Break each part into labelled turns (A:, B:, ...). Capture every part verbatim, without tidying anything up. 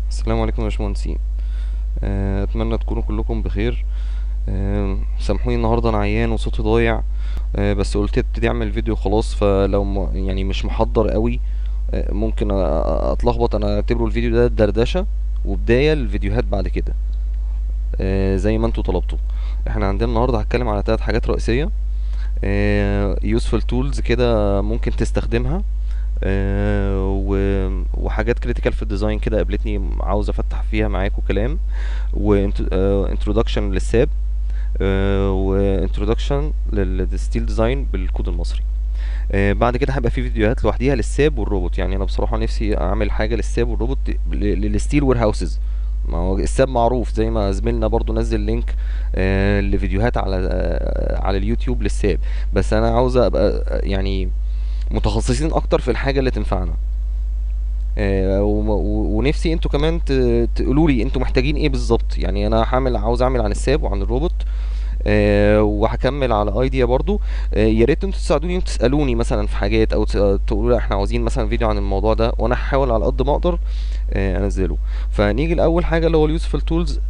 A: السلام عليكم يا باشمهندسين. آه، اتمنى تكونوا كلكم بخير. آه، سامحوني النهارده انا عيان وصوتي ضايع. آه، بس قلت ابتدي اعمل فيديو خلاص، فلو م- يعني مش محضر قوي. آه، ممكن أ- أ- اتلخبط. انا اعتبره الفيديو ده دردشه وبدايه للفيديوهات بعد كده. آه، زي ما انتوا طلبتوا. احنا عندنا النهارده هتكلم على ثلاث حاجات رئيسيه. يوسفul تولز كده ممكن تستخدمها. آه، و- وحاجات كريتيكال في الديزاين كده قابلتني، عاوز افتح فيها معاكم كلام. وانترودكشن للساب. وانترودكشن للستيل ديزاين بالكود المصري. آه، بعد كده هيبقى في فيديوهات لوحديها للساب والروبوت. يعني انا بصراحه نفسي اعمل حاجه للساب والروبوت ل- للستيل وير هاوسز. ما هو الساب معروف، زي ما زميلنا برضو نزل لينك آه، لفيديوهات على آه، على اليوتيوب للساب. بس انا عاوز ابقى آه، يعني متخصصين اكتر في الحاجه اللي تنفعنا. آه، وم- و- ونفسي انتوا كمان تقولوا لي انتوا محتاجين ايه بالظبط. يعني انا هعمل عاوز اعمل عن الساب وعن الروبوت. آه، وهكمل على ايديا برضو. آه، يا ريت انتوا تساعدوني وتسالوني مثلا في حاجات، او ت- تقولوا لي احنا عاوزين مثلا فيديو عن الموضوع ده، وانا هحاول على قد ما اقدر آه، انزله. فنيجي لاول حاجه اللي هو اليوسفل تولز.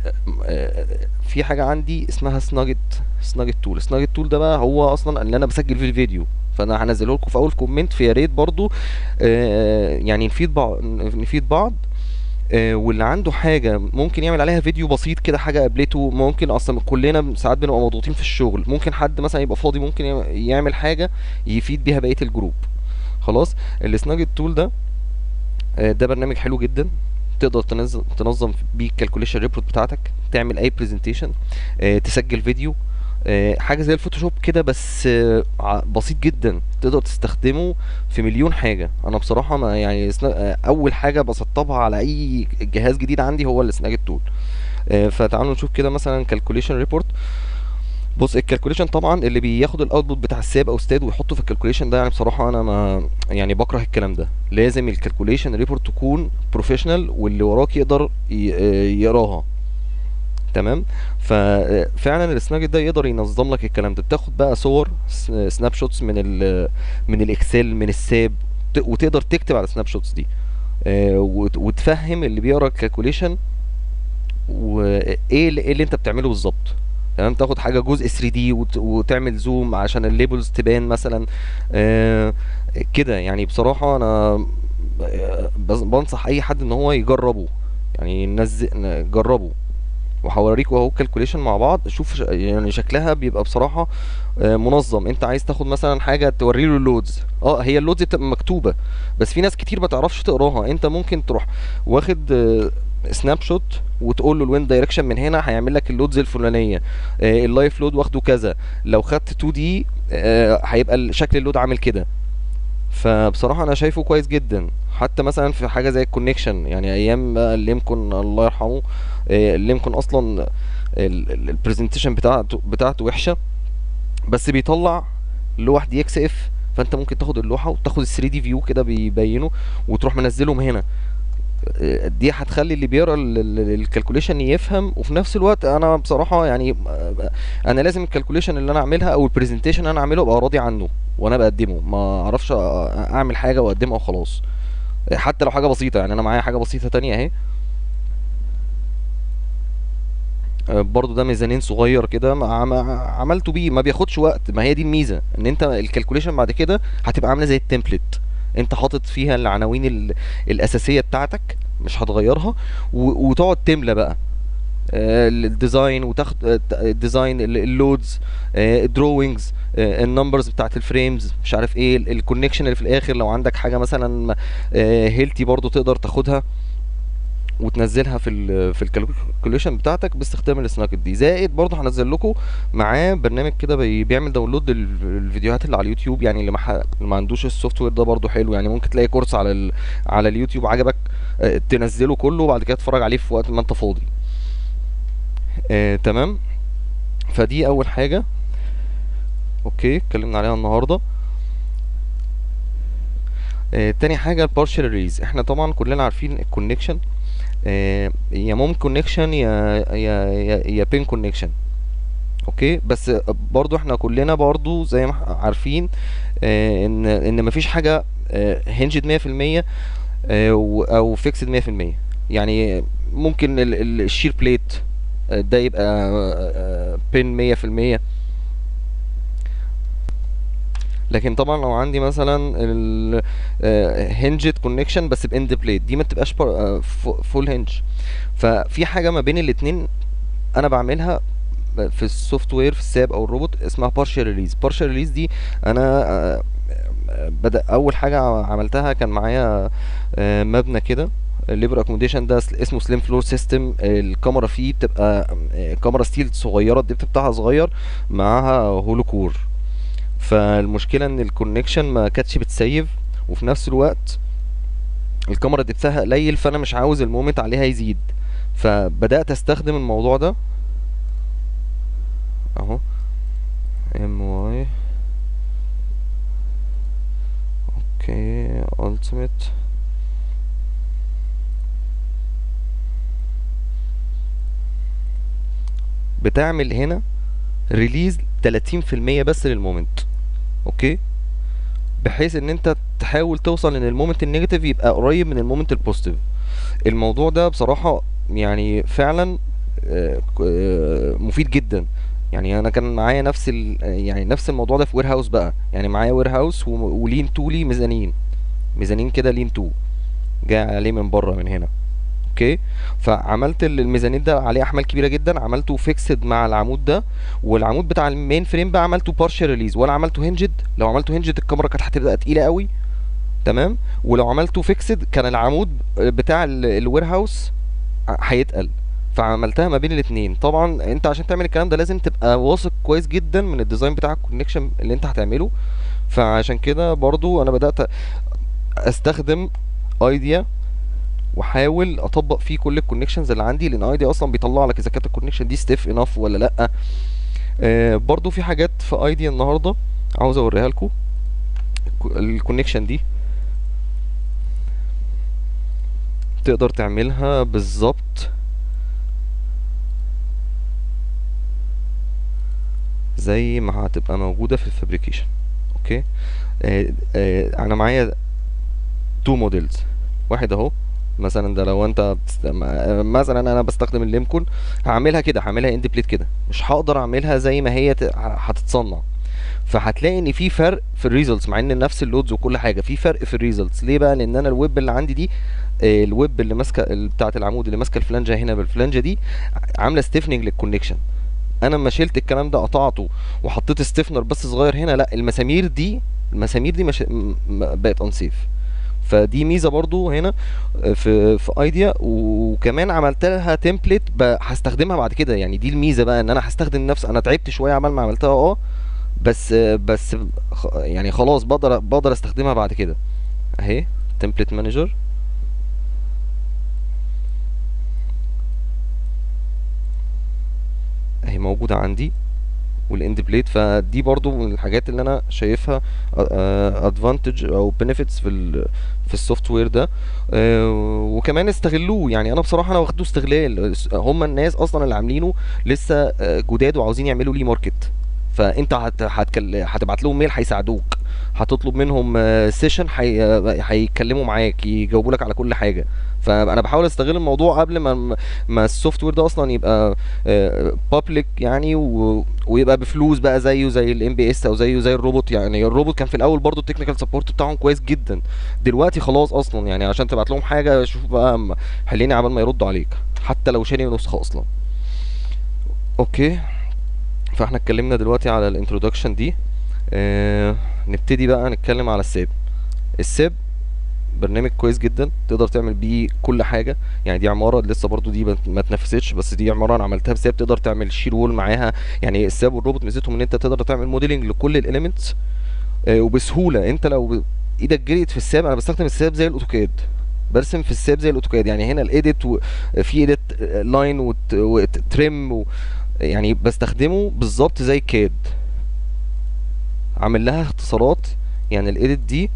A: في حاجه عندي اسمها سناجت. سناجت تول سناجت تول ده بقى هو اصلا اللي انا بسجل فيه الفيديو. فانا هنزله لكم في اول كومنت، في يا ريت برضو آه، يعني نفيد بعض نفيد بعض. آه، واللي عنده حاجة ممكن يعمل عليها فيديو بسيط كده، حاجة قابلته. ممكن اصلا كلنا ساعات بنبقى مضغوطين في الشغل، ممكن حد مثلا يبقى فاضي ممكن يعم- يعمل حاجة يفيد بيها بقية الجروب. خلاص. السناجت تول ده آه، ده برنامج حلو جدا. تقدر تنظم تنظم بيه الكالكوليشن ريبورت بتاعتك، تعمل اي برزنتيشن، تسجل فيديو. آه، حاجه زي الفوتوشوب كده، بس آه، ع- بسيط جدا، تقدر تستخدمه في مليون حاجه. انا بصراحه ما يعني سنا- آه، اول حجه بسطبها على اي جهاز جديد عندي هو السناجت تول. آه، فتعالوا نشوف كده مثلا كالكوليشن ريبورت. بص، الكالكوليشن طبعا اللي بياخد الاوتبوت بتاع الساب او ستاد ويحطه في الكالكوليشن ده، يعني بصراحه انا ما يعني بكره الكلام ده. لازم الكالكوليشن ريبورت تكون بروفيشنال، واللي وراك يقدر ي- آه، يقراها. تمام. ففعلا السناجت ده يقدر ينظم لك الكلام ده. بتاخد بقى صور سناب شوتس من ال من الاكسل من الساب، ت- وتقدر تكتب على السناب شوتس دي. آه، وت- وتفهم اللي بيقرا الكالكوليشن وايه اللي, إيه اللي انت بتعمله بالظبط. تمام. تاخد حاجه جزء ثري دي وت- وتعمل زوم عشان الليبلز تبان مثلا. آه، كده يعني بصراحه انا آه، بز- بنصح اي حد ان هو يجربه. يعني ننزل جربه. وهوريكوا اهو الكالكوليشن مع بعض. شوف ش- يعني شكلها بيبقى بصراحة آه، منظم. انت عايز تاخد مثلا حاجة توري له اللودز. اه، هي اللودز بتبقى مكتوبة، بس في ناس كتير ما تعرفش تقراها. انت ممكن تروح واخد آه، سناب شوت وتقول له الويند دايركشن من هنا هيعمل لك اللودز الفلانية. آه، اللايف لود واخده كذا. لو خدت تو دي آه، هيبقى ال- شكل اللود عامل كده. فبصراحة انا شايفه كويس جدا. حتى مثلا في حاجة زي الكونكشن، يعني ايام بقى الليمكون الله يرحمه. آه، الليمكون اصلا البرزنتيشن بتاعته بتاعته وحشة، بس بيطلع لوح دي اكس اف. فانت ممكن تاخد اللوحة وتاخد ال ثري دي فيو كده بيبينه، وتروح منزلهم هنا. آه، دي هتخلي اللي بيقرا الكالكوليشن يفهم. وفي نفس الوقت انا بصراحة يعني آه، انا لازم الكالكوليشن اللي انا اعملها او البرزنتيشن اللي انا اعمله ابقى راضي عنه وانا بقدمه. ما اعرفش أ- اعمل حاجة واقدمها وخلاص. حتى لو حاجة بسيطة. يعني انا معايا حاجة بسيطة تانية اهي. آه، برضو ده ميزانين صغير كده، ما- عم- عملته بيه. ما بياخدش وقت. ما هي دي الميزة، ان انت الكالكوليشن بعد كده هتبقى عاملة زي التمبلت. انت حاطط فيها العناوين ال- الاساسية بتاعتك، مش هتغيرها. و- وتقعد تملى بقى آه، الديزاين، وتاخد آه، الديزاين ال- اللودز، الدروينجز، النمبرز بتاعت الفريمز، مش عارف ايه الكونكشن اللي في الاخر. لو عندك حاجة مثلا هيلتي برضو تقدر تاخدها وتنزلها في ال في الكالكوليشن بتاعتك باستخدام السناكت دي. زائد برضه هنزل لكم معاه برنامج كده بي- بيعمل داونلود للفيديوهات اللي على اليوتيوب. يعني اللي ما ح- اللي ما عندوش السوفت وير ده برضه حلو. يعني ممكن تلاقي كورس على ال على اليوتيوب عجبك، آه، تنزله كله وبعد كده تتفرج عليه في وقت ما انت فاضي. آه، تمام. فدي اول حاجة. اوكي، اتكلمنا عليها النهارده. آه، تاني حاجة البارشال ريز. احنا طبعا كلنا عارفين الكونكشن. آه، يا موم كونكشن يا يا يا, يا بين كونكشن. اوكي. بس برضو احنا كلنا برضو زي ما احنا عارفين آه، ان ان مفيش حاجه هنجد مية في المية آه، و- او فيكسد مية في المية. يعني ممكن ال- ال- الشير بليت ده يبقى بين مية في المية. لكن طبعا لو عندي مثلا الهنجد كونكشن بس باند بليت، دي ما تبقاش فول هنج. ففي حاجه ما بين الاتنين انا بعملها في السوفت وير في الساب او الروبوت، اسمها بارشال ريليز. بارشال ريليز دي انا آه، آه، بدأ اول حاجه عملتها كان معايا آه، مبنى كده ليبر اكوموديشن، ده سل- اسمه سليم فلور سيستم. الكاميرا فيه بتبقى آه، كاميرا ستيل صغيره، الدبت بتاعها صغير، معاها هولو كور. فالمشكله ان الكونكشن ما كانتش بتسيف، وفي نفس الوقت الكاميرا دبتها قليل، فانا مش عاوز المومنت عليها يزيد. فبدات استخدم الموضوع ده اهو، ام واي اوكي التيميت. بتعمل هنا ريليز تلاتين في المية بس للمومنت، اوكي، بحيث ان انت تحاول توصل ان المومنت النيجاتيف يبقى قريب من المومنت البوزيتيف. الموضوع ده بصراحة يعني فعلا آه، ك- آه، مفيد جدا. يعني انا كان معايا نفس ال يعني نفس الموضوع ده في وير هاوس بقى، يعني معايا وير هاوس ولين تو لي ميزانين، ميزانين كده لين تو جاي عليه من بره من هنا، اوكي. فعملت ال- الميزانيت ده عليه احمال كبيره جدا، عملته فيكسد مع العمود ده، والعمود بتاع المين فريم بقى عملته بارشال ريليز، ولا عملته هنجد. لو عملته هنجد الكاميرا كانت هتبقى تقيله قوي، تمام. ولو عملته فيكسد كان العمود بتاع الوير هاوس هيتقل. فعملتها ما بين الاتنين. طبعا انت عشان تعمل الكلام ده لازم تبقى واثق كويس جدا من الديزاين بتاع الكونكشن اللي انت هتعمله. فعشان كده برضو انا بدات استخدم ايديا، واحاول اطبق فيه كل الكونكشنز اللي عندي، لان ايديا اصلا بيطلع لك اذا كانت الكونكشن دي ستيف انف ولا لا. آه برضو في حاجات في ايديا النهارده عاوز اوريها لكم. الكونكشن دي تقدر تعملها بالظبط زي ما هتبقى موجوده في الفابريكيشن، اوكي. آه آه انا معايا تو موديلز، واحد اهو مثلا، ده لو انت بتست... م- مثلا انا بستخدم الليمكون، هعملها كده، هعملها اند بليت كده، مش هقدر اعملها زي ما هي ت... ه- هتتصنع. فهتلاقي ان في فرق في الريزلتس، مع ان نفس اللودز وكل حاجه، في فرق في الريزلتس. ليه بقى؟ لان انا الويب اللي عندي دي آه، الويب اللي ماسكه ال- بتاعه العمود اللي ماسكه الفلانجه هنا بالفلانجه دي عامله ستيفننج للكونكشن. انا لما شلت الكلام ده قطعته وحطيت ستيفنر بس صغير هنا، لا، المسامير دي المسامير دي مش م- م- بقت انسيف. فدي ميزه برضو هنا آه، في في ايديا. وكمان عملت لها تمبلت هستخدمها بعد كده. يعني دي الميزه بقى، ان انا هستخدم نفس، انا تعبت شويه عمال ما عملتها اه، بس بس خ- يعني خلاص بقدر بقدر استخدمها بعد كده. اهي تمبلت مانجر اهي موجوده عندي، والاند بليت. فدي برضو من الحاجات اللي انا شايفها ادفانتج او بنفيتس في ال في السوفت وير ده. آه، وكمان استغلوه. يعني انا بصراحه انا واخده استغلال، هم الناس اصلا اللي عاملينه لسه آه، جداد وعاوزين يعملوا ليه ماركت. فانت هت هتكل... هتبعت لهم ميل هيساعدوك، هتطلب منهم سيشن هيتكلموا معاك يجاوبوا لك على كل حاجه. فانا بحاول استغل الموضوع قبل ما ما السوفت وير ده اصلا يبقى بابليك يعني، و... ويبقى بفلوس بقى زيه زي الام بي اس او زيه زي الروبوت. يعني الروبوت كان في الاول برضو التكنيكال سبورت بتاعهم كويس جدا، دلوقتي خلاص اصلا يعني عشان تبعت لهم حاجه شوف بقى م- حليني عبال ما يردوا عليك، حتى لو شاري نسخه اصلا. اوكي. فاحنا اتكلمنا دلوقتي على الانترودكشن دي. آه نبتدي بقى نتكلم على الساب. الساب برنامج كويس جدا تقدر تعمل بيه كل حاجه. يعني دي عماره لسه برضو دي ما ما اتنفذتش، بس دي عماره انا عملتها بساب، تقدر تعمل شير وول معاها. يعني الساب والروبوت ميزتهم ان انت تقدر تعمل موديلنج لكل الاليمنتس آه، وبسهوله. انت لو ب- ايدك جريت في الساب، انا بستخدم الساب زي الاوتوكاد، برسم في الساب زي الاوتوكاد. يعني هنا الايديت و- في ايديت لاين وتريم و... يعني بستخدمه بالظبط زي كاد، عامل لها اختصارات. يعني الايديت دي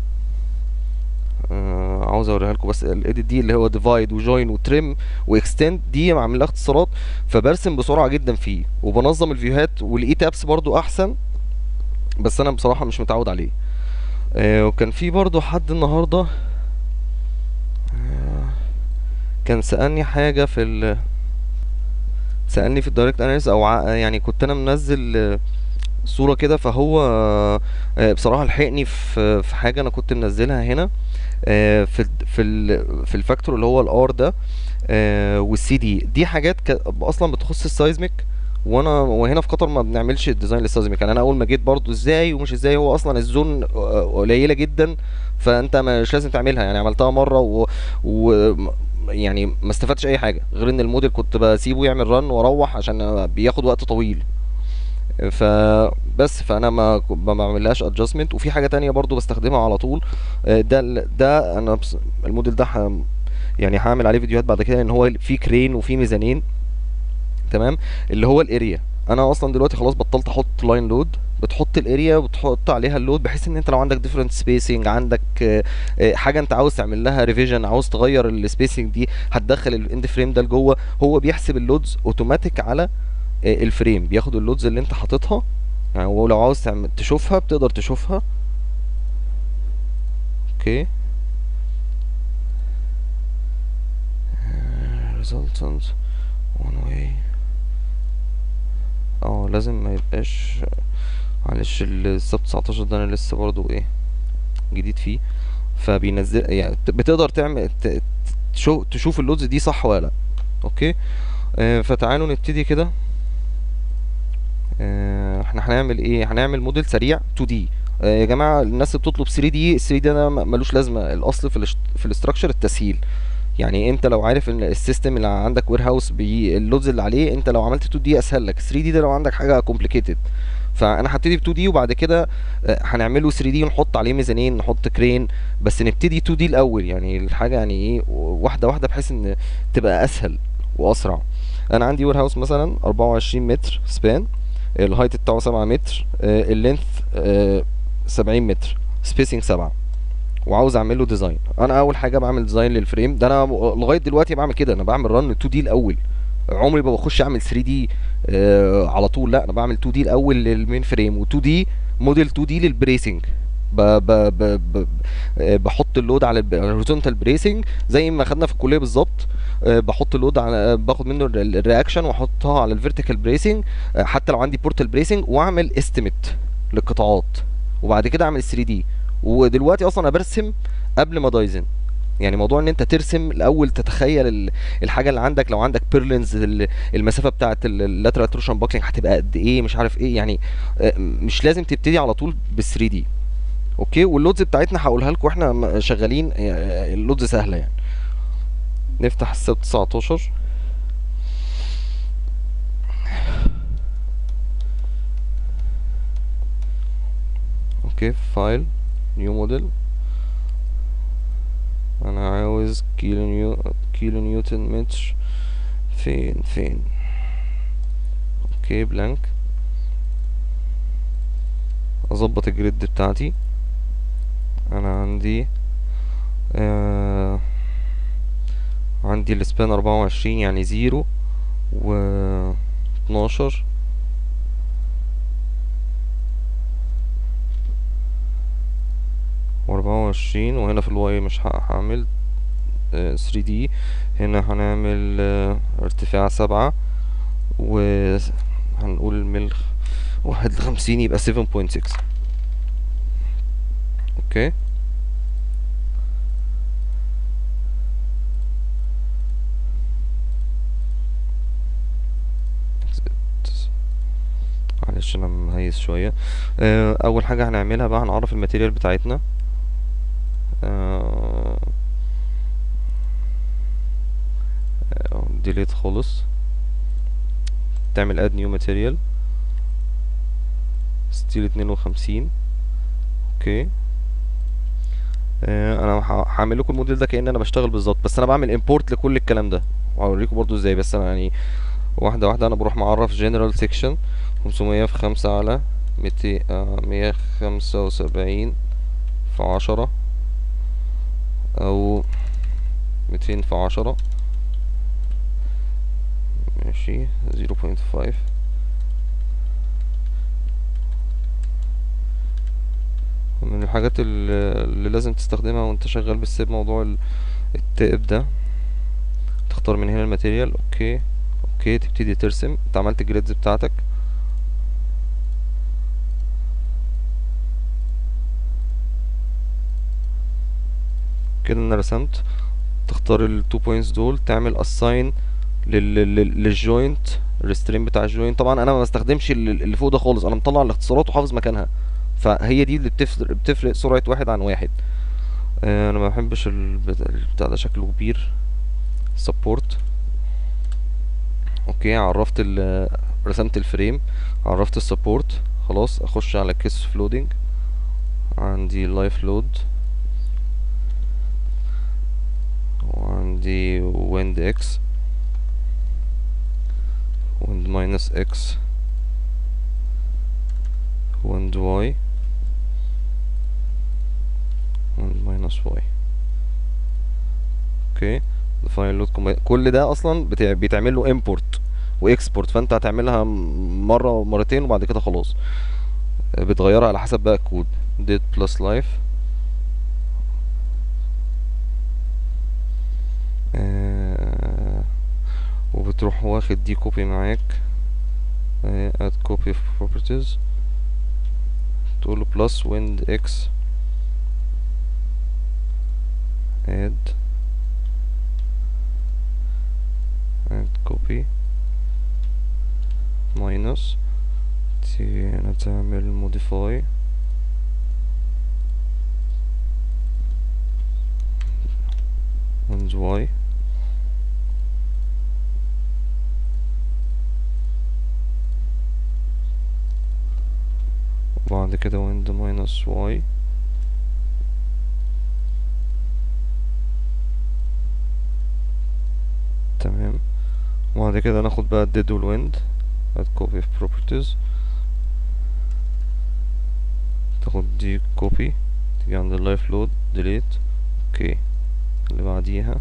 A: آه عاوز اوريها لكم، بس الايديت دي اللي هو ديفايد وجوين وتريم واكستند دي عامل لها اختصارات. فبرسم بسرعه جدا فيه، وبنظم الفيوهات، والاي تابس برضو احسن، بس انا بصراحه مش متعود عليه. آه وكان في برضو حد النهارده كان سألني حاجة في ال سألني في الدايركت اناليسيس او ع... يعني كنت انا منزل آه، صورة كده، فهو آه، آه، بصراحة لحقني في في حاجة انا كنت منزلها هنا، آه، في ال في ال في الفاكتور اللي هو الار ده، آه، والسي دي دي حاجات ك... اصلا بتخص السايزميك. وانا وهنا في قطر ما بنعملش الديزاين للسايزميك. يعني انا اول ما جيت برضو ازاي ومش ازاي، هو اصلا الزون آه، قليله جدا، فانت مش لازم تعملها. يعني عملتها مره و, و... م- يعني ما استفدتش اي حاجه غير ان الموديل كنت بسيبه يعمل رن واروح عشان بياخد وقت طويل. فبس فانا ما ما بعملهاش ادجستمنت. وفي حاجه تانية برضو بستخدمها على طول، آه، ده ال- ده انا بس الموديل ده ح- يعني هعمل عليه فيديوهات بعد كده، ان هو في كرين وفي ميزانين. تمام. اللي هو الاريا، انا اصلا دلوقتي خلاص بطلت احط لاين لود، بتحط الاريا وتحط عليها اللود، بحيث ان انت لو عندك ديفرنت سبيسنج، عندك آه، آه، حاجه انت عاوز تعمل لها ريفيجن، عاوز تغير السبيسنج دي، هتدخل الاند فريم ده لجوه، هو بيحسب اللودز اوتوماتيك على آه، الفريم، بياخد اللودز اللي انت حاططها. يعني ولو عاوز تعمل تشوفها بتقدر تشوفها. اوكي. resultant one way. اه لازم ما يبقاش، معلش السب تسعتاشر ده انا لسه برضو ايه جديد فيه، فبينزل يعني بت- بتقدر تعمل ت- تشوف تشوف اللودز دي صح ولا لا. اوكي. آه فتعالوا نبتدي كده. آه احنا هنعمل ايه؟ هنعمل موديل سريع تو دي. آه يا جماعه الناس اللي بتطلب ثري دي، ثري دي ده م- ملوش لازمه. الاصل في الاش- في الاستراكشر التسهيل. يعني انت لو عارف ان السيستم اللي عندك وير هاوس باللودز اللي عليه، انت لو عملت تو دي اسهل لك. ثري دي ده لو عندك حاجه كومبليكيتد، فانا هبتدي ب تو دي وبعد كده آه، هنعمله ثري دي ونحط عليه ميزانين، نحط كرين. بس نبتدي تو دي الاول، يعني الحاجه يعني ايه واحده واحده، بحيث ان تبقى اسهل واسرع. انا عندي وير هاوس مثلا اربعة وعشرين متر سبان، الهايت بتاعه سبعة متر، اللينث سبعين متر، سبيسنج سبعة، وعاوز اعمل له ديزاين. انا اول حاجه بعمل ديزاين للفريم ده. انا م- لغايه دلوقتي بعمل كده، انا بعمل رن تو دي الاول، عمري ما بخش اعمل ثري دي آه على طول. لا، انا بعمل تو دي الاول للمين فريم، و2 دي موديل تو دي للبريسنج. ب ب ب ب آه، بحط اللود على الهوريزونتال بريسنج زي ما خدنا في الكليه بالظبط. آه، بحط اللود على آه، باخد منه ال- الرياكشن واحطها على الفيرتيكال بريسنج، حتى لو عندي بورتال بريسنج، واعمل استيميت للقطاعات، وبعد كده اعمل ثري دي. ودلوقتي اصلا انا برسم قبل ما دايزن. يعني موضوع ان انت ترسم الاول، تتخيل ال- الحاجه اللي عندك، لو عندك بيرلينز المسافه بتاعه اللاترال تروشن باكلينج هتبقى قد ايه، مش عارف ايه يعني. آه، مش لازم تبتدي على طول بال ثري دي. اوكي. واللودز بتاعتنا هقولها لكم احنا م- شغالين، آه، اللودز سهله يعني. نفتح السب تسعتاشر. اوكي. فايل، نيو موديل. انا عاوز كيلو نيو كيلو نيوتن متر. فين فين؟ اوكي. بلانك. اظبط الجريد بتاعتي. انا عندي آه عندي السبان اربعة وعشرين، يعني زيرو و اتناشر واربعة وعشرين. وهنا في الواي مش ه- هعمل ثري دي. هنا هنعمل آه، ارتفاع سبعة، وهنقول الملخ واحد لخمسين، يبقى سفن بوينت سكس. اوكي. معلش انا مهيس شوية. آه، اول حاجة هنعملها بقى، هنعرف الماتيريال بتاعتنا. ديليت خالص. تعمل اد نيو ماتيريال، ستيل اتنين وخمسين. اوكي. آه، انا ه- هعمل لكم الموديل ده كأن انا بشتغل بالظبط، بس انا بعمل امبورت لكل الكلام ده، وهوريكم برضو ازاي. بس انا يعني واحده واحده. انا بروح معرف جنرال سيكشن خمسمية في خمسة على ميتين، مية خمسة وسبعين في عشرة، او ميتين في عشرة. ماشي. زيرو بوينت فايف. من الحاجات اللي, اللي لازم تستخدمها وانت شغال بالسيب، موضوع ال- التائب ده. تختار من هنا الماتيريال. اوكي اوكي تبتدي ترسم. انت عملت الجريدز بتاعتك. كده انا رسمت. تختار التو بوينتس دول، تعمل اساين للجوينت، الريسترين بتاع الجوينت. طبعا انا ما بستخدمش ال- اللي فوق ده خالص، انا مطلع الاختصارات وحافظ مكانها، فهي دي اللي بتفرق بتفرق سرعة واحد عن واحد. آه، انا ما بحبش البتاع البتاع ده شكله كبير. سبورت. اوكي عرفت ال رسمت الفريم، عرفت السبورت. خلاص اخش على كيس فلودنج. عندي لايف لود، وعندي ويند اكس، ويند ماينس اكس، ويند واي، ويند ماينس واي. اوكي ديفاين لود كومباين. كل ده اصلا بتاع بيتعمل له امبورت واكسبورت، فانت هتعملها م- مره ومرتين وبعد كده خلاص. آه، بتغيرها على حسب بقى الكود. ديت بلس لايف. وبتروح واخد دي كوبي معاك. آه، add copy of properties، تقول له plus wind x add add copy minus، تيجي هنا تعمل modify wind y، وبعد كده wind minus y. تمام. وبعد كده ناخد بقى الديد والويند، add copy of properties، تاخد دي كوبي، تيجي عند اللايف لود delete. اوكي اللي بعديها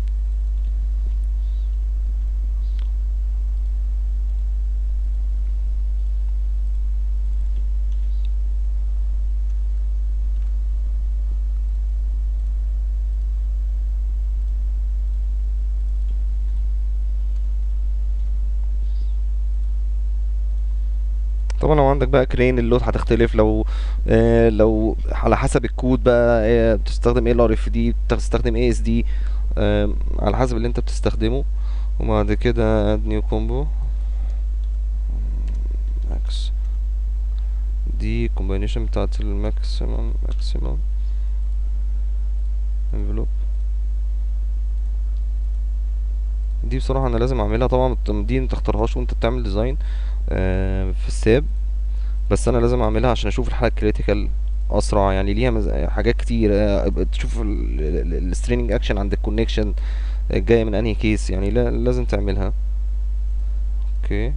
A: طبعا لو عندك بقى كرين اللود هتختلف. لو آه لو على حسب الكود بقى، آه بتستخدم ال ار اف دي، بتستخدم اي اس دي، آه على حسب اللي انت بتستخدمه. وبعد كده اد نيو كومبو ماكس، دي كومبينيشن بتاعت الماكسيمم ماكسيمم انفلوب. دي بصراحة انا لازم اعملها طبعا، دي انت تختارهاش وانت بتعمل ديزاين آه في الساب، بس انا لازم اعملها عشان اشوف الحالة كريتيكال اسرع. يعني ليها مز... حاجات كتير، آه، تشوف الستريننج اكشن عند الكونكشن جاية من انهي كيس، يعني لا لازم تعملها. اوكي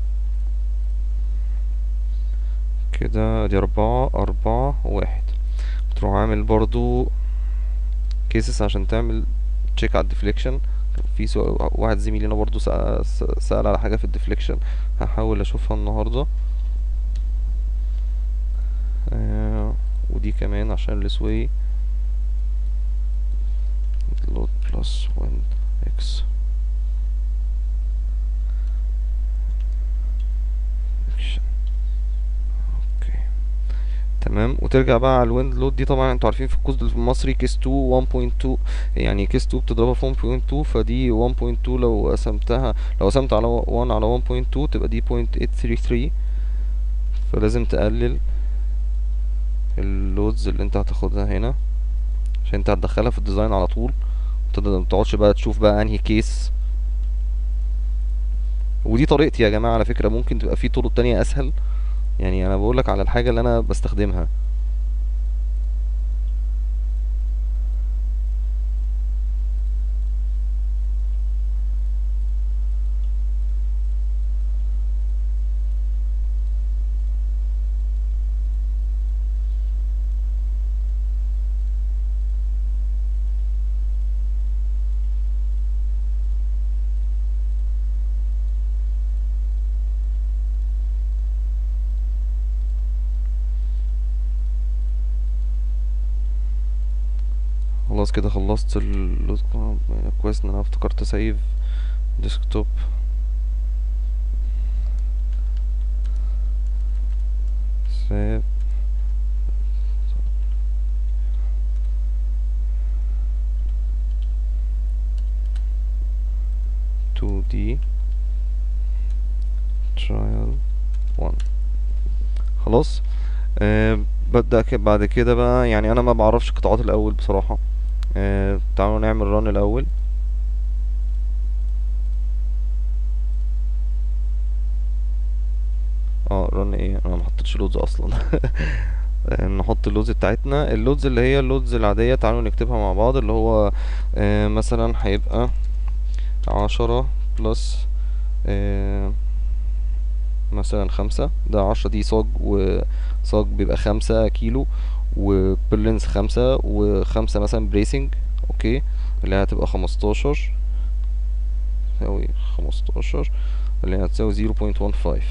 A: كده دي اربعة اربعة واحد. تروح عامل برضو كيسز عشان تعمل تشيك على الديفليكشن. في سؤال واحد زميلنا برضو سأل, سأل على حاجة في الديفليكشن، هحاول اشوفها النهاردة. آه ودي كمان عشان السوي لود بلس وين اكس تمام. وترجع بقى على الويند لود دي. طبعا انتوا عارفين في الكود المصري كيس اتنين واحد نقطة اتنين، يعني كيس اتنين بتضربها في واحد نقطة اتنين، فدي واحد نقطة اتنين لو قسمتها، لو قسمت على واحد على واحد نقطة اتنين تبقى دي صفر نقطة تمنية تلاتة تلاتة. فلازم تقلل اللودز اللي انت هتاخدها هنا عشان انت هتدخلها في الديزاين على طول، متقعدش بقى تشوف بقى انهي كيس. ودي طريقتي يا جماعة على فكرة، ممكن تبقى في طرق تانية اسهل، يعني انا بقولك على الحاجة اللي انا بستخدمها. خلاص كده خلصت اللود. كويس ان انا افتكرت اسيف ديسكتوب ساب تو دي trial one. خلاص. آه ببدأ ك- بعد كده بقى، يعني انا ما بعرفش قطاعات الاول بصراحة. آه تعالوا نعمل رن الاول. اه رن ايه، انا ما حطيتش لودز اصلا. آه، نحط اللودز بتاعتنا، اللودز اللي هي اللودز العادية، تعالوا نكتبها مع بعض. اللي هو آه مثلا هيبقى عشرة بلس آه مثلا خمسة. ده عشرة دي صاج، وصاج بيبقى خمسة كيلو، وبرلينز خمسة، وخمسة مثلا بريسنج. اوكي، اللي هي هتبقى خمستاشر، تساوي خمستاشر، اللي هي هتساوي زيرو بوينت ون فايف.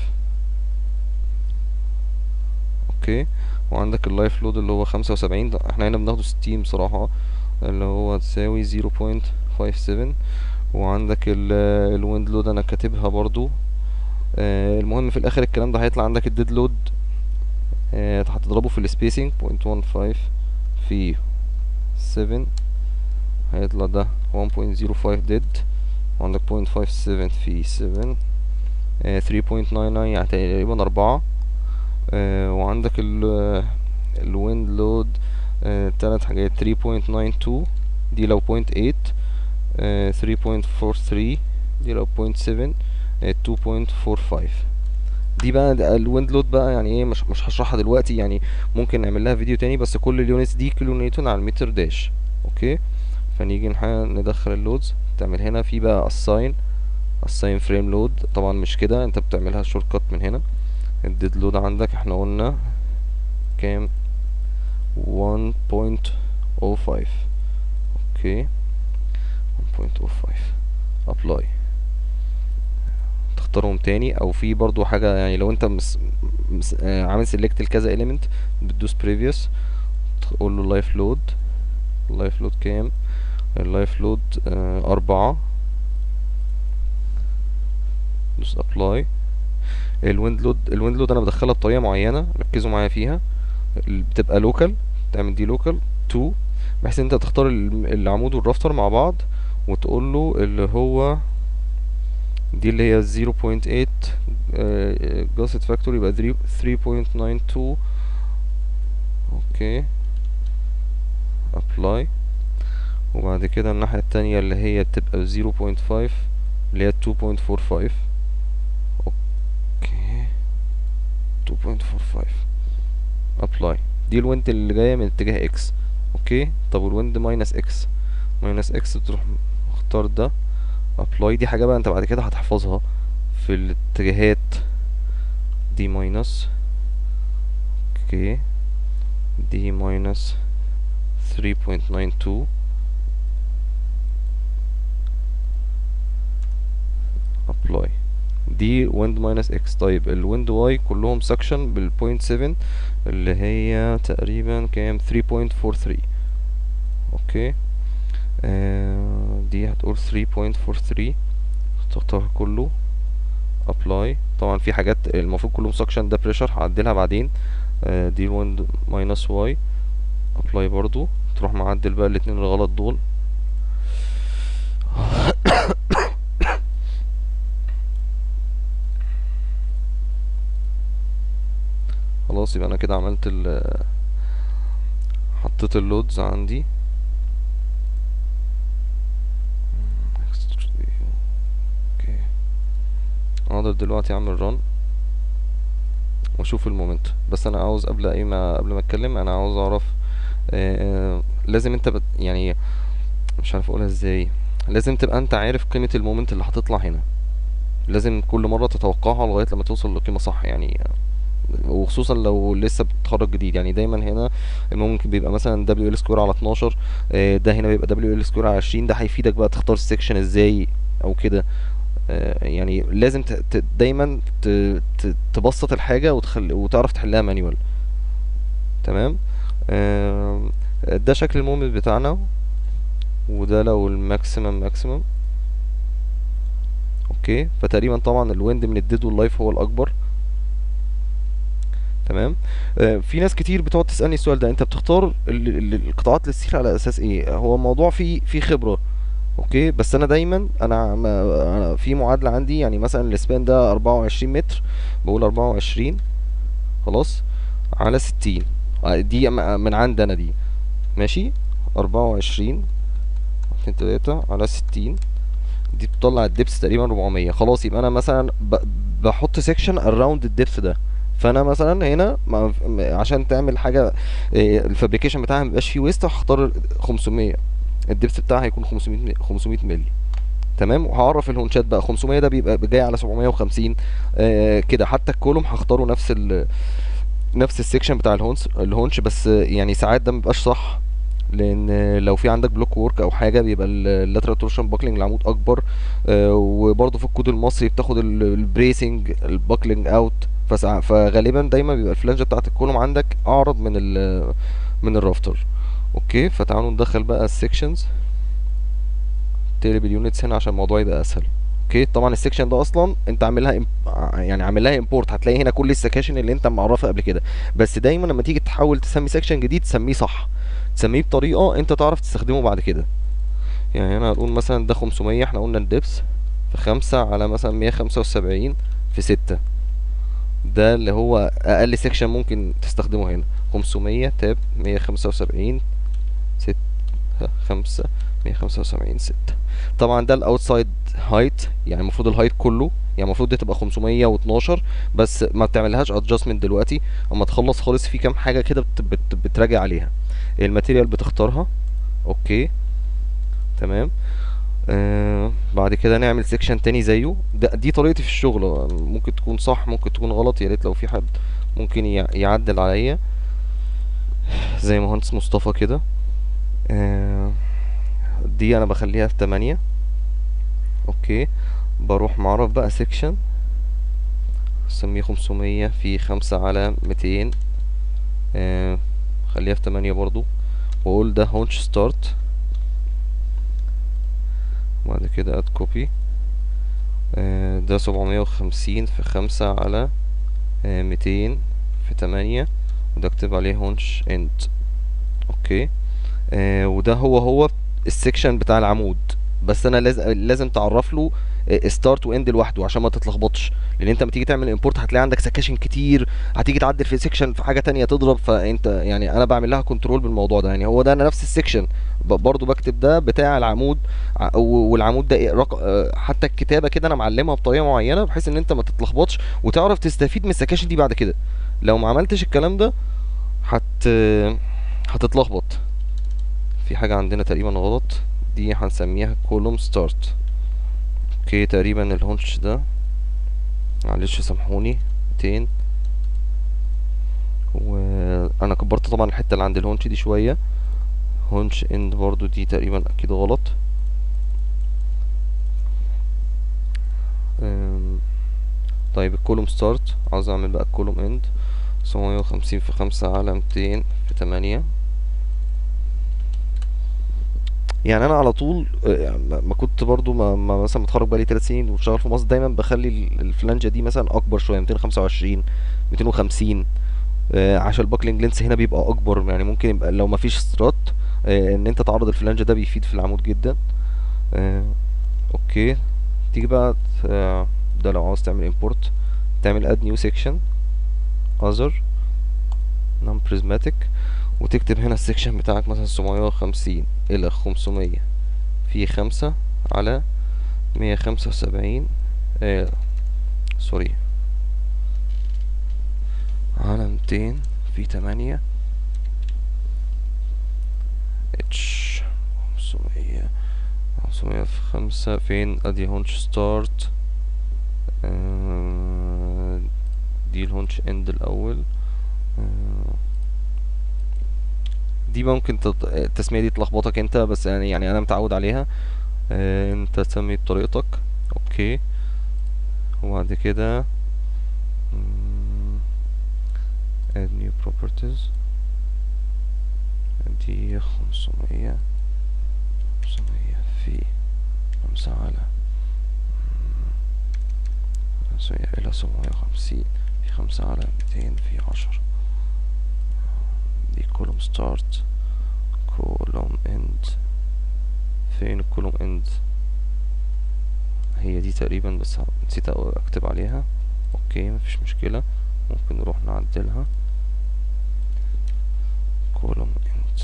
A: اوكي، وعندك اللايف لود اللي هو خمسة وسبعين، ده احنا هنا بناخده ستين بصراحة، اللي هو هتساوي زيرو بوينت فايف سفن. وعندك الويند لود انا كاتبها برضو. آه المهم في الاخر الكلام ده هيطلع عندك الديد لود، آه هتضربه في السبيسنج بوينت ون فايف في سفن، هيطلع ده ون بوينت زيرو فايف ديد. وعندك بوينت فايف سفن في سفن، آه ثري بوينت ناين ناين، يعني تقريبا أربعة. آه وعندك ال الويند لود آه تلات حاجات، ثري بوينت ناين تو دي لو بوينت ايت، ثري بوينت فور ثري دي لو بوينت سفن، تو بوينت فور فايف. دي بقى الويند لود بقى، يعني ايه، مش مش هشرحها دلوقتي، يعني ممكن نعمل لها فيديو تاني. بس كل اليونتس دي كيلو نيوتن على المتر داش. اوكي، فنيجي نحاول ندخل اللودز. تعمل هنا في بقى assign assign frame load، طبعا مش كده، انت بتعملها شورت كات من هنا. الديد لود عندك احنا قلنا كام، ون بوينت او فايف. اوكي، ون بوينت او فايف. apply، تختارهم تاني. او في برضو حاجة، يعني لو انت مس مس آه عامل select لكذا element، بتدوس previous، تقول له life load. اللايف لود كام، اللايف لود آه أربعة، دوس apply. الويند لود الويند لود انا بدخلها بطريقة معينة، ركزوا معايا فيها. ال- بتبقى لوكال، تعمل دي لوكال تو، بحيث ان انت تختار ال- العمود والرافتر مع بعض، وتقول له اللي هو دي اللي هي زيرو بوينت ايت جاسيت فاكتور، يبقى ثري بوينت ناين تو. اوكي، ابلاي. وبعد كده الناحية التانية اللي هي تبقى زيرو بوينت فايف، اللي هي تو بوينت فور فايف. اوكي، تو بوينت فور فايف، ابلاي. دي الويند اللي جاية من اتجاه اكس. اوكي، طب والويند ماينس اكس، ماينس اكس بتروح مختار ده، ابلاي. دي حاجة بقى انت بعد كده هتحفظها في الاتجاهات، دي ماينس، اوكي، دي ماينس ثري بوينت ناين تو، ابلاي. دي ويند ماينس اكس. طيب الويند واي كلهم سكشن بالبوينت سفن، اللي هي تقريبا كام، ثري بوينت فور ثري. اوكي، آه دي هتقول ثري بوينت فور ثري، تختار كله، ابلاي. طبعا في حاجات المفروض كلهم سكشن، ده بريشر هعدلها بعدين. آه دي الويند ماينس واي، ابلاي برضو. تروح معدل بقى الاتنين الغلط دول. خلاص، يبقى انا كده عملت ال حطيت اللودز عندي. اوكي، اقدر دلوقتي اعمل ران واشوف المومنت. بس انا عاوز قبل اي ما قبل ما اتكلم، انا عاوز اعرف آه لازم انت بت يعني مش عارف اقولها ازاي، لازم تبقى انت عارف قيمة المومنت اللي هتطلع هنا. لازم كل مرة تتوقعها لغاية لما توصل لقيمة صح يعني. وخصوصا لو لسه بتتخرج جديد، يعني دايما هنا الممكن بيبقى مثلا دبليو ال سكوير على اتناشر، آه، ده هنا بيبقى دبليو ال سكوير على عشرين. ده هيفيدك بقى تختار السكشن ازاي او كده. آه، يعني لازم ت... ت... دايما ت... ت... تبسط الحاجة وتخلي وتعرف تحلها مانيوال. تمام. آه، ده شكل المومنت بتاعنا، وده لو الماكسيمم ماكسيمم. اوكي، فتقريبا طبعا الويند من الديد واللايف هو الاكبر. تمام. آه في ناس كتير بتقعد تسالني السؤال ده، انت بتختار ال- ال- القطاعات للستيل على اساس ايه؟ هو الموضوع فيه فيه خبره. اوكي، بس انا دايما انا, ما أنا في معادله عندي، يعني مثلا السبان ده اربعة وعشرين متر، بقول اربعة وعشرين خلاص على ستين. آه، دي م- من عند انا دي ماشي. اربعة وعشرين اتنين تلاتة على ستين، دي بتطلع الدبس تقريبا اربعمية. خلاص، يبقى انا مثلا ب... بحط سيكشن اراوند الدبس ده. فانا مثلا هنا ما... م- عشان تعمل حاجه إيه، الفابريكيشن بتاعها ميبقاش فيه ويست، هختار خمسمية. الدبس بتاعها هيكون خمسمية مي- خمسمية مللي. تمام. وهعرف الهونشات بقى خمسمية ده بيبقى جاي على سبعمية وخمسين. آه كده. حتى الكولوم هختاره نفس ال... نفس السيكشن بتاع الهونش الهونش بس آه، يعني ساعات ده مبيبقاش صح، لان لو في عندك بلوك وورك او حاجه بيبقى اللاترال تورشن باكلينج العمود اكبر. آه، وبرضه في الكود المصري بتاخد البريسنج الباكلينج اوت. فغالبا دايما بيبقى الفلانجه بتاعت الكولوم عندك اعرض من ال من الرافتر. اوكي، فتعالوا ندخل بقى السكشنز، تقلب اليونتس هنا عشان الموضوع يبقى اسهل. اوكي، طبعا السكشن ده اصلا انت عاملها إم... يعني عاملها امبورت، هتلاقي هنا كل السكاشن اللي انت معرفها قبل كده. بس دايما لما تيجي تحاول تسمي سكشن جديد تسميه صح، تسميه بطريقه انت تعرف تستخدمه بعد كده. يعني هنا هنقول مثلا ده خمسمية، احنا قلنا الدبس في خمسة على مثلا مية خمسة وسبعين في ستة. ده اللي هو اقل سكشن ممكن تستخدمه هنا. خمسمية تاب مية خمسة وسبعين ستة خمسة مية خمسة وسبعين ستة. طبعا ده الاوتسايد هايت، يعني المفروض الهايت كله، يعني المفروض دي تبقى خمسمية واتناشر، بس ما بتعملهاش ادجستمنت دلوقتي. اما تخلص خالص في كام حاجه كده بت بت بتراجع عليها. الماتيريال بتختارها. اوكي، تمام. آه بعد كده نعمل سيكشن تاني زيه. ده دي طريقتي في الشغل، ممكن تكون صح ممكن تكون غلط، يا ريت لو في حد ممكن يع- يعدل عليا زي مهندس مصطفى كده. آه دي انا بخليها في تمانية. اوكي، بروح معرف بقى سيكشن سميه خمسمية في خمسة على ميتين. آه خليها في تمانية برضو، واقول ده هونش ستارت. وبعد كده اد كوبي. آه ده سبعمية وخمسين في خمسة على آه ميتين في تمانية، وده اكتب عليه هونش اند. اوكي. آه وده هو هو السكشن بتاع العمود، بس انا لازم لازم تعرف له ستارت واند لوحده عشان ما تتلخبطش. لان انت لما تيجي تعمل امبورت هتلاقي عندك سكاشن كتير، هتيجي تعدل في سيكشن في حاجه تانية تضرب. فانت يعني انا بعمل لها كنترول بالموضوع ده. يعني هو ده انا نفس السيكشن برضو بكتب ده بتاع العمود. ع- و- والعمود ده إيه رق... آه، حتى الكتابه كده انا معلمها بطريقه معينه بحيث ان انت ما تتلخبطش وتعرف تستفيد من السكاشن دي بعد كده. لو ما عملتش الكلام ده هت هتتلخبط. في حاجة عندنا تقريبا غلط، دي هنسميها كولوم ستارت. اوكي، تقريبا الهونش ده معلش سامحوني ميتين. وانا كبرت طبعا الحتة اللي عند الهونش دي شوية. هونش اند برضو دي تقريبا اكيد غلط. أم، طيب الكولوم ستارت عاوز اعمل بقى الكولوم اند سبعمية وخمسين في خمسة على ميتين في تمانية. يعني انا على طول آه، ما ما كنت برضو ما ما مثلا متخرج بقالي ثلاث سنين وشغال في مصر، دايما بخلي ال- الفلانجه دي مثلا اكبر شويه ميتين وخمسة وعشرين ميتين وخمسين. آه، عشان الباكلينج لينس هنا بيبقى اكبر، يعني ممكن يبقى لو ما فيش سترات آه، ان انت تعرض الفلانجه ده بيفيد في العمود جدا. آه، اوكي. تيجي بقى ت- آه، ده لو عاوز تعمل import تعمل add new section other non prismatic، وتكتب هنا السكشن بتاعك مثلا سبعمية وخمسين الى خمسمية في خمسة على مية خمسة وسبعين. آه سوري، على ميتين في تمانية اتش. خمسمية خمسمية في خمسة فين؟ ادي هونش ستارت. آه دي الهونش اند الاول. آه دي ممكن تط... التسمية دي تلخبطك انت، بس يعني يعني انا متعود عليها. آه انت تسمي بطريقتك. اوكي. وبعد كده مم، add new properties. دي خمسمية خمسمية في خمسة على على سبعمية وخمسين في خمسة على ميتين في عشرة. دي كولوم ستارت، كولوم اند. فين الكولوم اند؟ هي دي تقريبا، بس نسيت اكتب عليها. اوكي مفيش مشكلة، ممكن نروح نعدلها. كولوم اند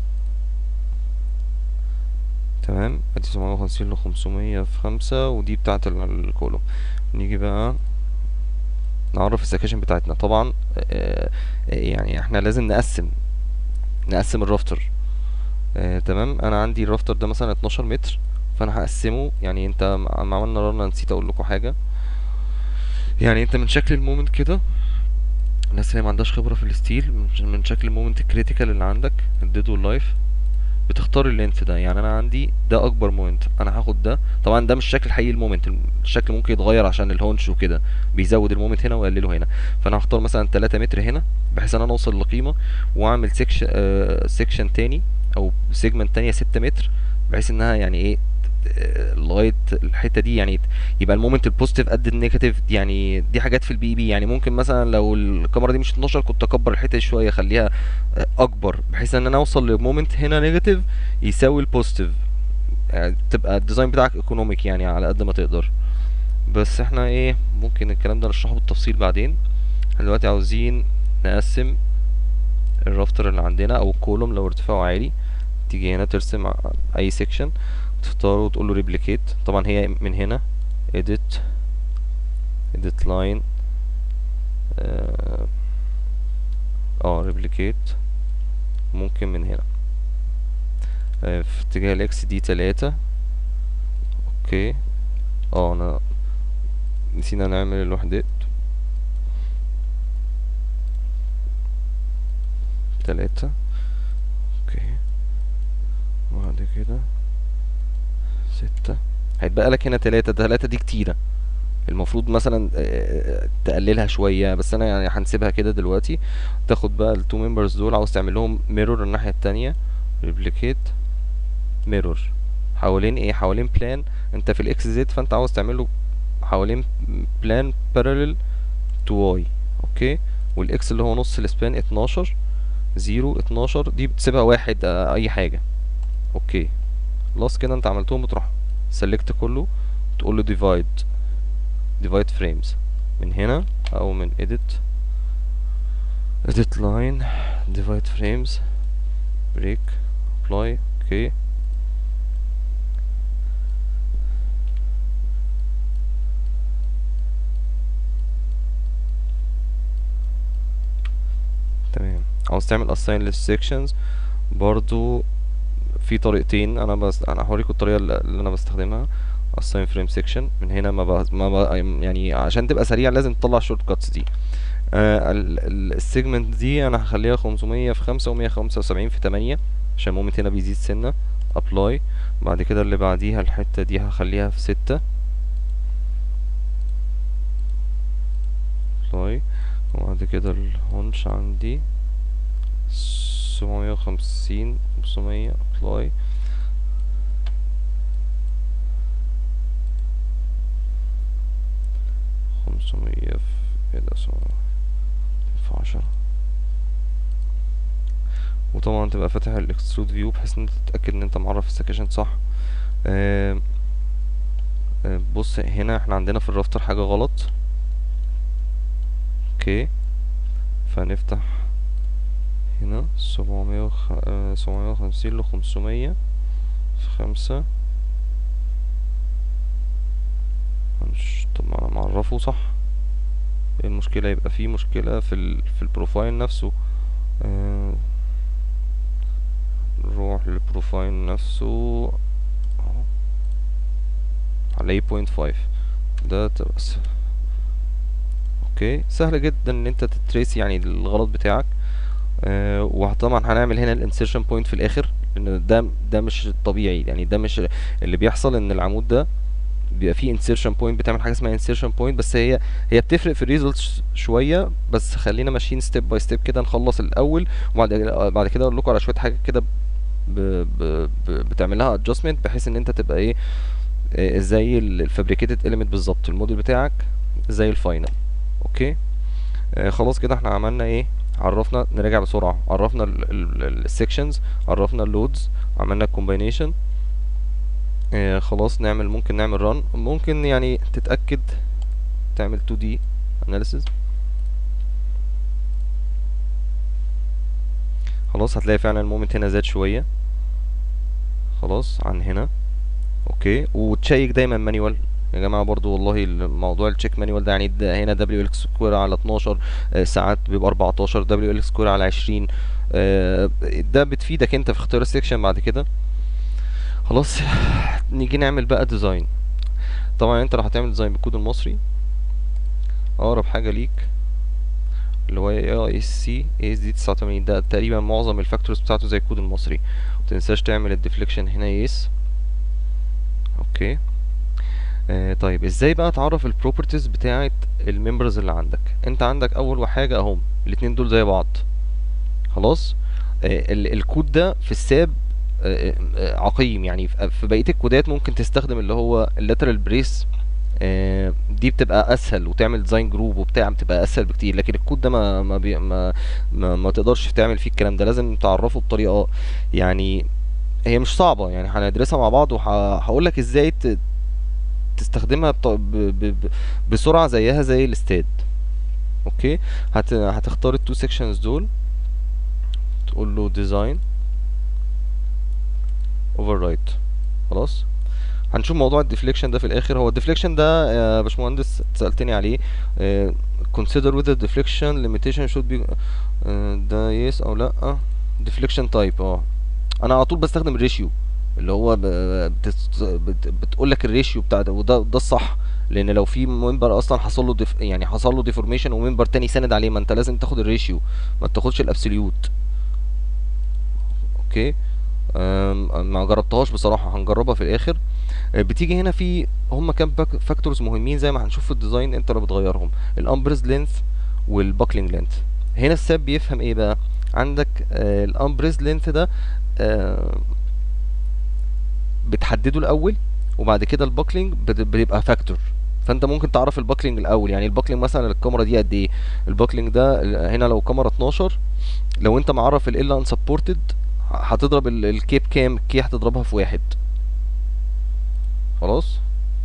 A: تمام. ادي سبعمية وخمسين لخمسمية في خمسة، ودي بتاعة الكولوم. نيجي بقى نعرف السكاشن بتاعتنا. طبعا آه يعني احنا لازم نقسم نقسم الرافتر. آه تمام. انا عندي الرافتر ده مثلا اتناشر متر، فانا هقسمه. يعني انت ما عملنا رنا نسيت اقول لكم حاجه. يعني انت من شكل المومنت كده، الناس اللي ما عندهاش خبره في الستيل، من شكل المومنت الكريتيكال اللي عندك الديد واللايف، بتختار اللينث ده. يعني انا عندي ده اكبر مومنت، انا هاخد ده. طبعا ده مش الشكل الحقيقي المومنت، الشكل ممكن يتغير عشان الهونش وكده، بيزود المومنت هنا ويقلله هنا. فانا هختار مثلا تلاتة متر هنا، بحيث ان انا اوصل لقيمه، واعمل سيكشن آه سيكشن تاني او سيجمنت تانية ستة متر، بحيث انها يعني ايه آه، لغايه الحته دي يعني يبقى المومنت البوزيتيف قد النيجاتيف. يعني دي حاجات في البي بي. يعني ممكن مثلا لو الكاميرا دي مش اتناشر، كنت اكبر الحته دي شويه اخليها آه، اكبر، بحيث ان انا اوصل لمومنت هنا نيجاتيف يساوي البوزيتيف. يعني تبقى الديزاين بتاعك ايكونوميك يعني على قد ما تقدر. بس احنا ايه، ممكن الكلام ده نشرحه بالتفصيل بعدين. احنا دلوقتي عاوزين نقسم الرافتر اللي عندنا او الكولوم لو ارتفاعه عالي. تيجي هنا ترسم ع- اي سيكشن، تختاره وتقول له ريبليكيت. طبعا هي من هنا edit edit line اه اه ريبليكيت. ممكن من هنا آه، في اتجاه الاكس دي تلاتة. اوكي. اه انا نسينا نعمل الوحدات. تلاتة. اوكي. وبعد كده ستة. هيتبقى لك هنا تلاتة. تلاتة دي كتيرة، المفروض مثلا آه، تقللها شوية، بس انا يعني هنسيبها كده دلوقتي. تاخد بقى التو ممبرز دول، عاوز تعمل لهم ميرور الناحية التانية، ريبليكيت ميرور. حوالين ايه؟ حوالين بلان. انت في الاكس زد، فانت عاوز تعمله حوالين بلان بارالل تو واي. اوكي. والاكس اللي هو نص السبان اتناشر، زيرو اتناشر دي بتسيبها واحد آه، اي حاجة. اوكي. خلاص كده انت عملتهم، بتروح سيلكت كله، تقول له ديفايد ديفايد فريمز من هنا، او من edit edit line divide frames break apply. اوكي. تمام. عاوز تعمل assign list sections برضو في طريقتين. انا بس انا هوريكم الطريقه اللي اللي انا بستخدمها. assign frame section من هنا، ما ب... ما ب... يعني عشان تبقى سريع لازم تطلع الشورت كاتس دي. آه السيجمنت دي انا هخليها خمسمية في خمسة ومية خمسة وسبعين في تمانية، عشان المومنت هنا بيزيد سنة. ابلاي. بعد كده اللي بعديها الحتة دي هخليها في ستة. ابلاي. وبعد كده الهونش عندي سبعمية وخمسين خمسمية. ابلاي. خمسمية في كده سبعمية في عشرة. وطبعا تبقى فاتح الاكسترود فيو، بحيث ان انت تتأكد ان انت معرف السكاشن صح. آه آه بص هنا احنا عندنا في الرافتر حاجة غلط. اوكي. فنفتح هنا سبعمية وخ... آه سبعمية وخمسين لخمسمية في خمسة. مش طب ما انا معرفه صح. ايه المشكلة؟ يبقى في مشكلة في ال... في البروفايل نفسه. آه... نروح للبروفايل نفسه اهو، هنلاقيه بوينت فايف. ده تبقى س... اوكي. سهل جدا ان انت تتريس يعني الغلط بتاعك. آه وطبعا هنعمل هنا الانسيرشن بوينت في الاخر، لان ده ده مش الطبيعي. يعني ده مش اللي بيحصل، ان العمود ده بيبقى فيه انسيرشن بوينت، بتعمل حاجه اسمها انسيرشن بوينت. بس هي هي بتفرق في الريزلتس شويه. بس خلينا ماشيين ستيب باي ستيب كده، نخلص الاول، وبعد بعد كده اقول لكم على شويه حاجات كده ب... ب... ب... بتعمل لها ادجستمنت، بحيث ان انت تبقى ايه آه، زي الفابريكيتد اليمنت بالظبط. الموديل بتاعك زي الفاينل. اوكي. آه خلاص كده احنا عملنا ايه؟ عرفنا، نراجع بسرعة، عرفنا السكشنز، عرفنا اللودز، عملنا الكومباينيشن. آه خلاص نعمل، ممكن نعمل ران، ممكن يعني تتأكد تعمل تو دي analysis. خلاص هتلاقي فعلا المومنت هنا زاد شوية خلاص عن هنا. اوكي. وتشيك دايما مانيوال يا جماعه برضو، والله الموضوع التشيك مانيوال ده يعني ده هنا دبليو ال سكوير على اتناشر، آه ساعات بيبقى اربعتاشر دبليو ال سكوير على عشرين. آه ده بتفيدك انت في اختيار السكشن بعد كده. خلاص نيجي نعمل بقى ديزاين. طبعا انت لو هتعمل ديزاين بالكود المصري اقرب حاجه ليك اللي هو اي اس سي اي اس دي تسعة وتمانين، ده تقريبا معظم الفاكتورز بتاعته زي الكود المصري. متنساش تعمل الديفليكشن هنا يس. اوكي. آه طيب ازاي بقى تعرف البروبرتيز بتاعه الممبرز اللي عندك؟ انت عندك اول حاجه اهم الاتنين دول زي بعض خلاص. آه ال الكود ده في الساب آه آه عقيم، يعني في في بقيه الكودات ممكن تستخدم اللي هو اللاترال بريس. آه دي بتبقى اسهل، وتعمل ديزاين جروب وبتاع بتبقى اسهل بكتير، لكن الكود ده ما ما بي ما, ما, ما تقدرش تعمل فيه الكلام ده، لازم تعرفه بطريقه يعني هي مش صعبه، يعني هندرسها مع بعض وهقول لك ازاي تستخدمها بط... ب... ب... ب... بسرعة زيها زي الاستاد. اوكي. هت... هتختار التو سيكشنز دول، تقول له ديزاين اوفر رايت. خلاص هنشوف موضوع الديفليكشن ده في الاخر. هو الديفليكشن ده يا باشمهندس سألتني عليه، اه consider whether deflection limitation should be اه ده yes او لا. deflection type اه انا على طول بستخدم الريشيو اللي هو بت... بت... بتقول لك الريشيو بتاع ده، وده ده الصح، لان لو في ممبر اصلا حصل له ديف... يعني حصل له ديفورميشن وممبر تاني ساند عليه، ما انت لازم تاخد الريشيو ما تاخدش الابسوليوت. اوكي. أم... ما جربتهاش بصراحه، هنجربها في الاخر. أه، بتيجي هنا في هم كام فاكتورز مهمين زي ما هنشوف في الديزاين انت اللي بتغيرهم، الامبرز لينث والباكلينج لينث. هنا الساب بيفهم ايه بقى؟ عندك آه الامبرز لينث ده آه بتحدده الاول، وبعد كده الباكلينج بيبقى فاكتور. فانت ممكن تعرف الباكلينج الاول، يعني الباكلينج مثلا الكاميرا دي قد ايه، الباكلينج ده هنا لو كاميرا اتناشر، لو انت معرف ال ان سبورتد هتضرب الكيب كام، الكي هتضربها في واحد. خلاص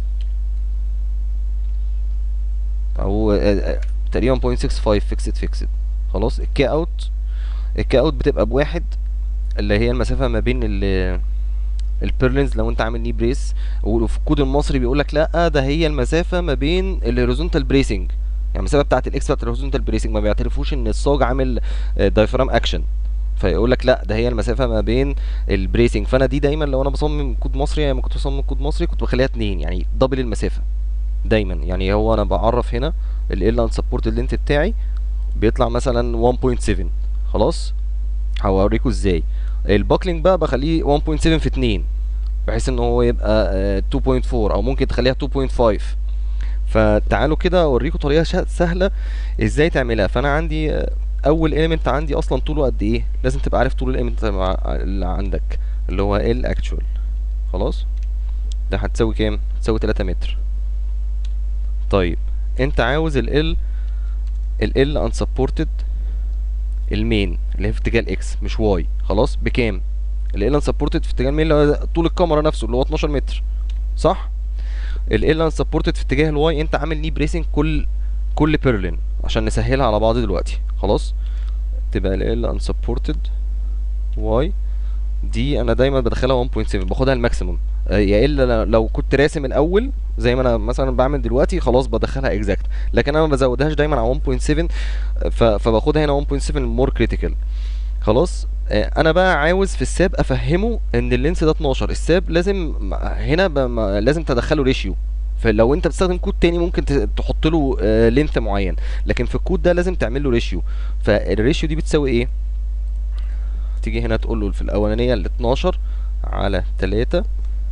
A: او تقريبا صفر فاصلة ستة خمسة فيكسد فيكسد. خلاص الكي اوت، الكي اوت بتبقى بواحد، اللي هي المسافه ما بين ال البيرلينز لو انت عامل ني بريس. وفي الكود المصري بيقول لك لا ده هي المسافه ما بين الهوريزونتال بريسنج، يعني المسافه بتاعه الاكس بتاعه الهوريزونتال بريسنج، ما بيعترفوش ان الصاج عامل دايفرام اكشن، فيقول لك لا ده هي المسافه ما بين البريسنج. فانا دي دايما لو انا بصمم كود مصري، يعني لما كنت بصمم كود مصري كنت بخليها اتنين، يعني دبل المسافه دايما. يعني هو انا بعرف هنا ال ان سبورتد لينث بتاعي بيطلع مثلا واحد فاصلة سبعة. خلاص هوريكم ازاي. الباكلينج بقى بخليه واحد فاصلة سبعة في اتنين، بحيث ان هو يبقى آه، اتنين فاصلة اربعة، او ممكن تخليها اتنين فاصلة خمسة. فتعالوا كده اوريكم طريقه شا- سهله ازاي تعملها. فانا عندي آه، اول element عندي اصلا طوله قد ايه، لازم تبقى عارف طول element اللي عندك اللي هو ال actual. خلاص ده هتساوي كام؟ هتساوي تلاتة متر. طيب انت عاوز ال ال ال ال unsupported المين اللي هي في اتجاه الاكس مش واي. خلاص بكام؟ ال ال unsupported في اتجاه المين اللي هو طول الكاميرا نفسه اللي هو اتناشر متر، صح؟ ال ال unsupported في اتجاه الواي انت عامل ني بريسنج كل كل بيرلين عشان نسهلها على بعض دلوقتي. خلاص تبقى ال ال unsupported واي دي انا دايما بدخلها واحد فاصلة سبعة، باخدها الماكسيموم. آه، يا الا لو كنت راسم الاول زي ما انا مثلا بعمل دلوقتي خلاص بدخلها اكزاكت، لكن انا ما بزودهاش دايما على واحد فاصلة سبعة. ف- فباخدها هنا واحد فاصلة سبعة مور كريتيكال. خلاص آه، انا بقى عاوز في الساب افهمه ان اللينس ده اتناشر، الساب لازم م- هنا ب- م- لازم تدخله ريشيو. فلو انت بتستخدم كود تاني ممكن ت- تحط له لينث معين، لكن في الكود ده لازم تعمل له ريشيو. فالريشيو دي بتساوي ايه؟ تيجي هنا تقول له في الاولانيه ال اتناشر على تلاتة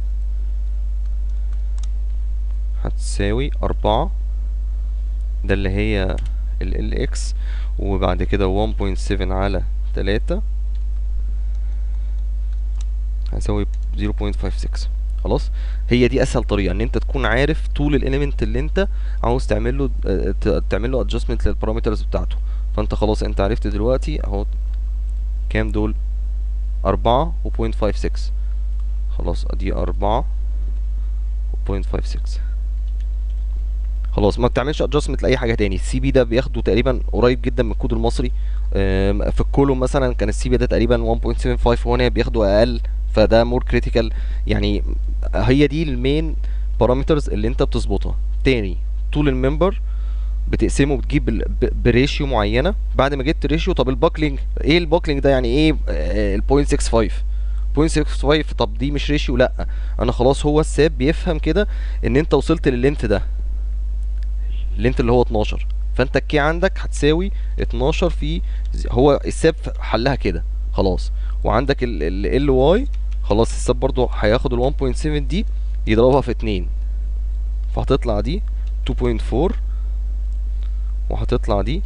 A: هتساوي اربعة، ده اللي هي ال ال اكس، وبعد كده واحد فاصلة سبعة على تلاتة هيساوي صفر فاصلة خمسة ستة. خلاص. هي دي اسهل طريقه ان انت تكون عارف طول الاليمنت اللي انت عاوز تعمل له تعمل له ادجستمنت للبارامترز بتاعته. فانت خلاص انت عرفت دلوقتي اهو كام دول، أربعة وبوينت فايف سكس. خلاص ادي أربعة وبوينت فايف سكس. خلاص ما بتعملش ادجستمنت لاي حاجه تاني. السي بي ده بياخده تقريبا قريب جدا من الكود المصري. في الكولوم مثلا كان السي بي ده تقريبا واحد فاصلة سبعة خمسة، وهنا بياخده اقل، فده مور كريتيكال يعني. هي دي المين بارامترز اللي انت بتظبطها. تاني، طول الممبر بتقسمه، بتجيب ال- ب- بريشيو معينه. بعد ما جبت ريشيو، طب الباكلينج ايه؟ الباكلينج ده يعني ايه؟ ال صفر فاصلة ستة خمسة. صفر فاصلة ستة خمسة طب دي مش ريشيو، لا. انا خلاص هو الساب بيفهم كده ان انت وصلت لللينت ده، اللينت اللي هو اتناشر. فانت الكي عندك هتساوي اتناشر في زي- هو الساب حلها كده خلاص. وعندك ال واي خلاص الساب برضو هياخد ال واحد فاصلة سبعة دي يضربها في اتنين، فهتطلع دي اتنين فاصلة أربعة، وهتطلع دي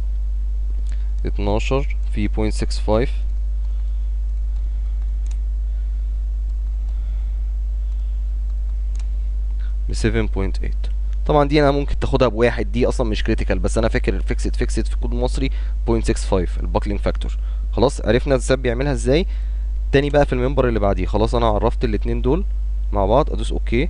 A: اتناشر في صفر فاصلة ستة خمسة ب سبعة فاصلة تمانية. طبعا دي انا ممكن تاخدها بواحد، دي اصلا مش كريتيكال، بس انا فاكر الفيكسد فيكسد في الكود المصري صفر فاصلة ستة خمسة الباكلينج فاكتور. خلاص عرفنا الساب بيعملها ازاي. تاني بقى في الممبر اللي بعديه، خلاص انا عرفت الاتنين دول مع بعض، ادوس اوكي.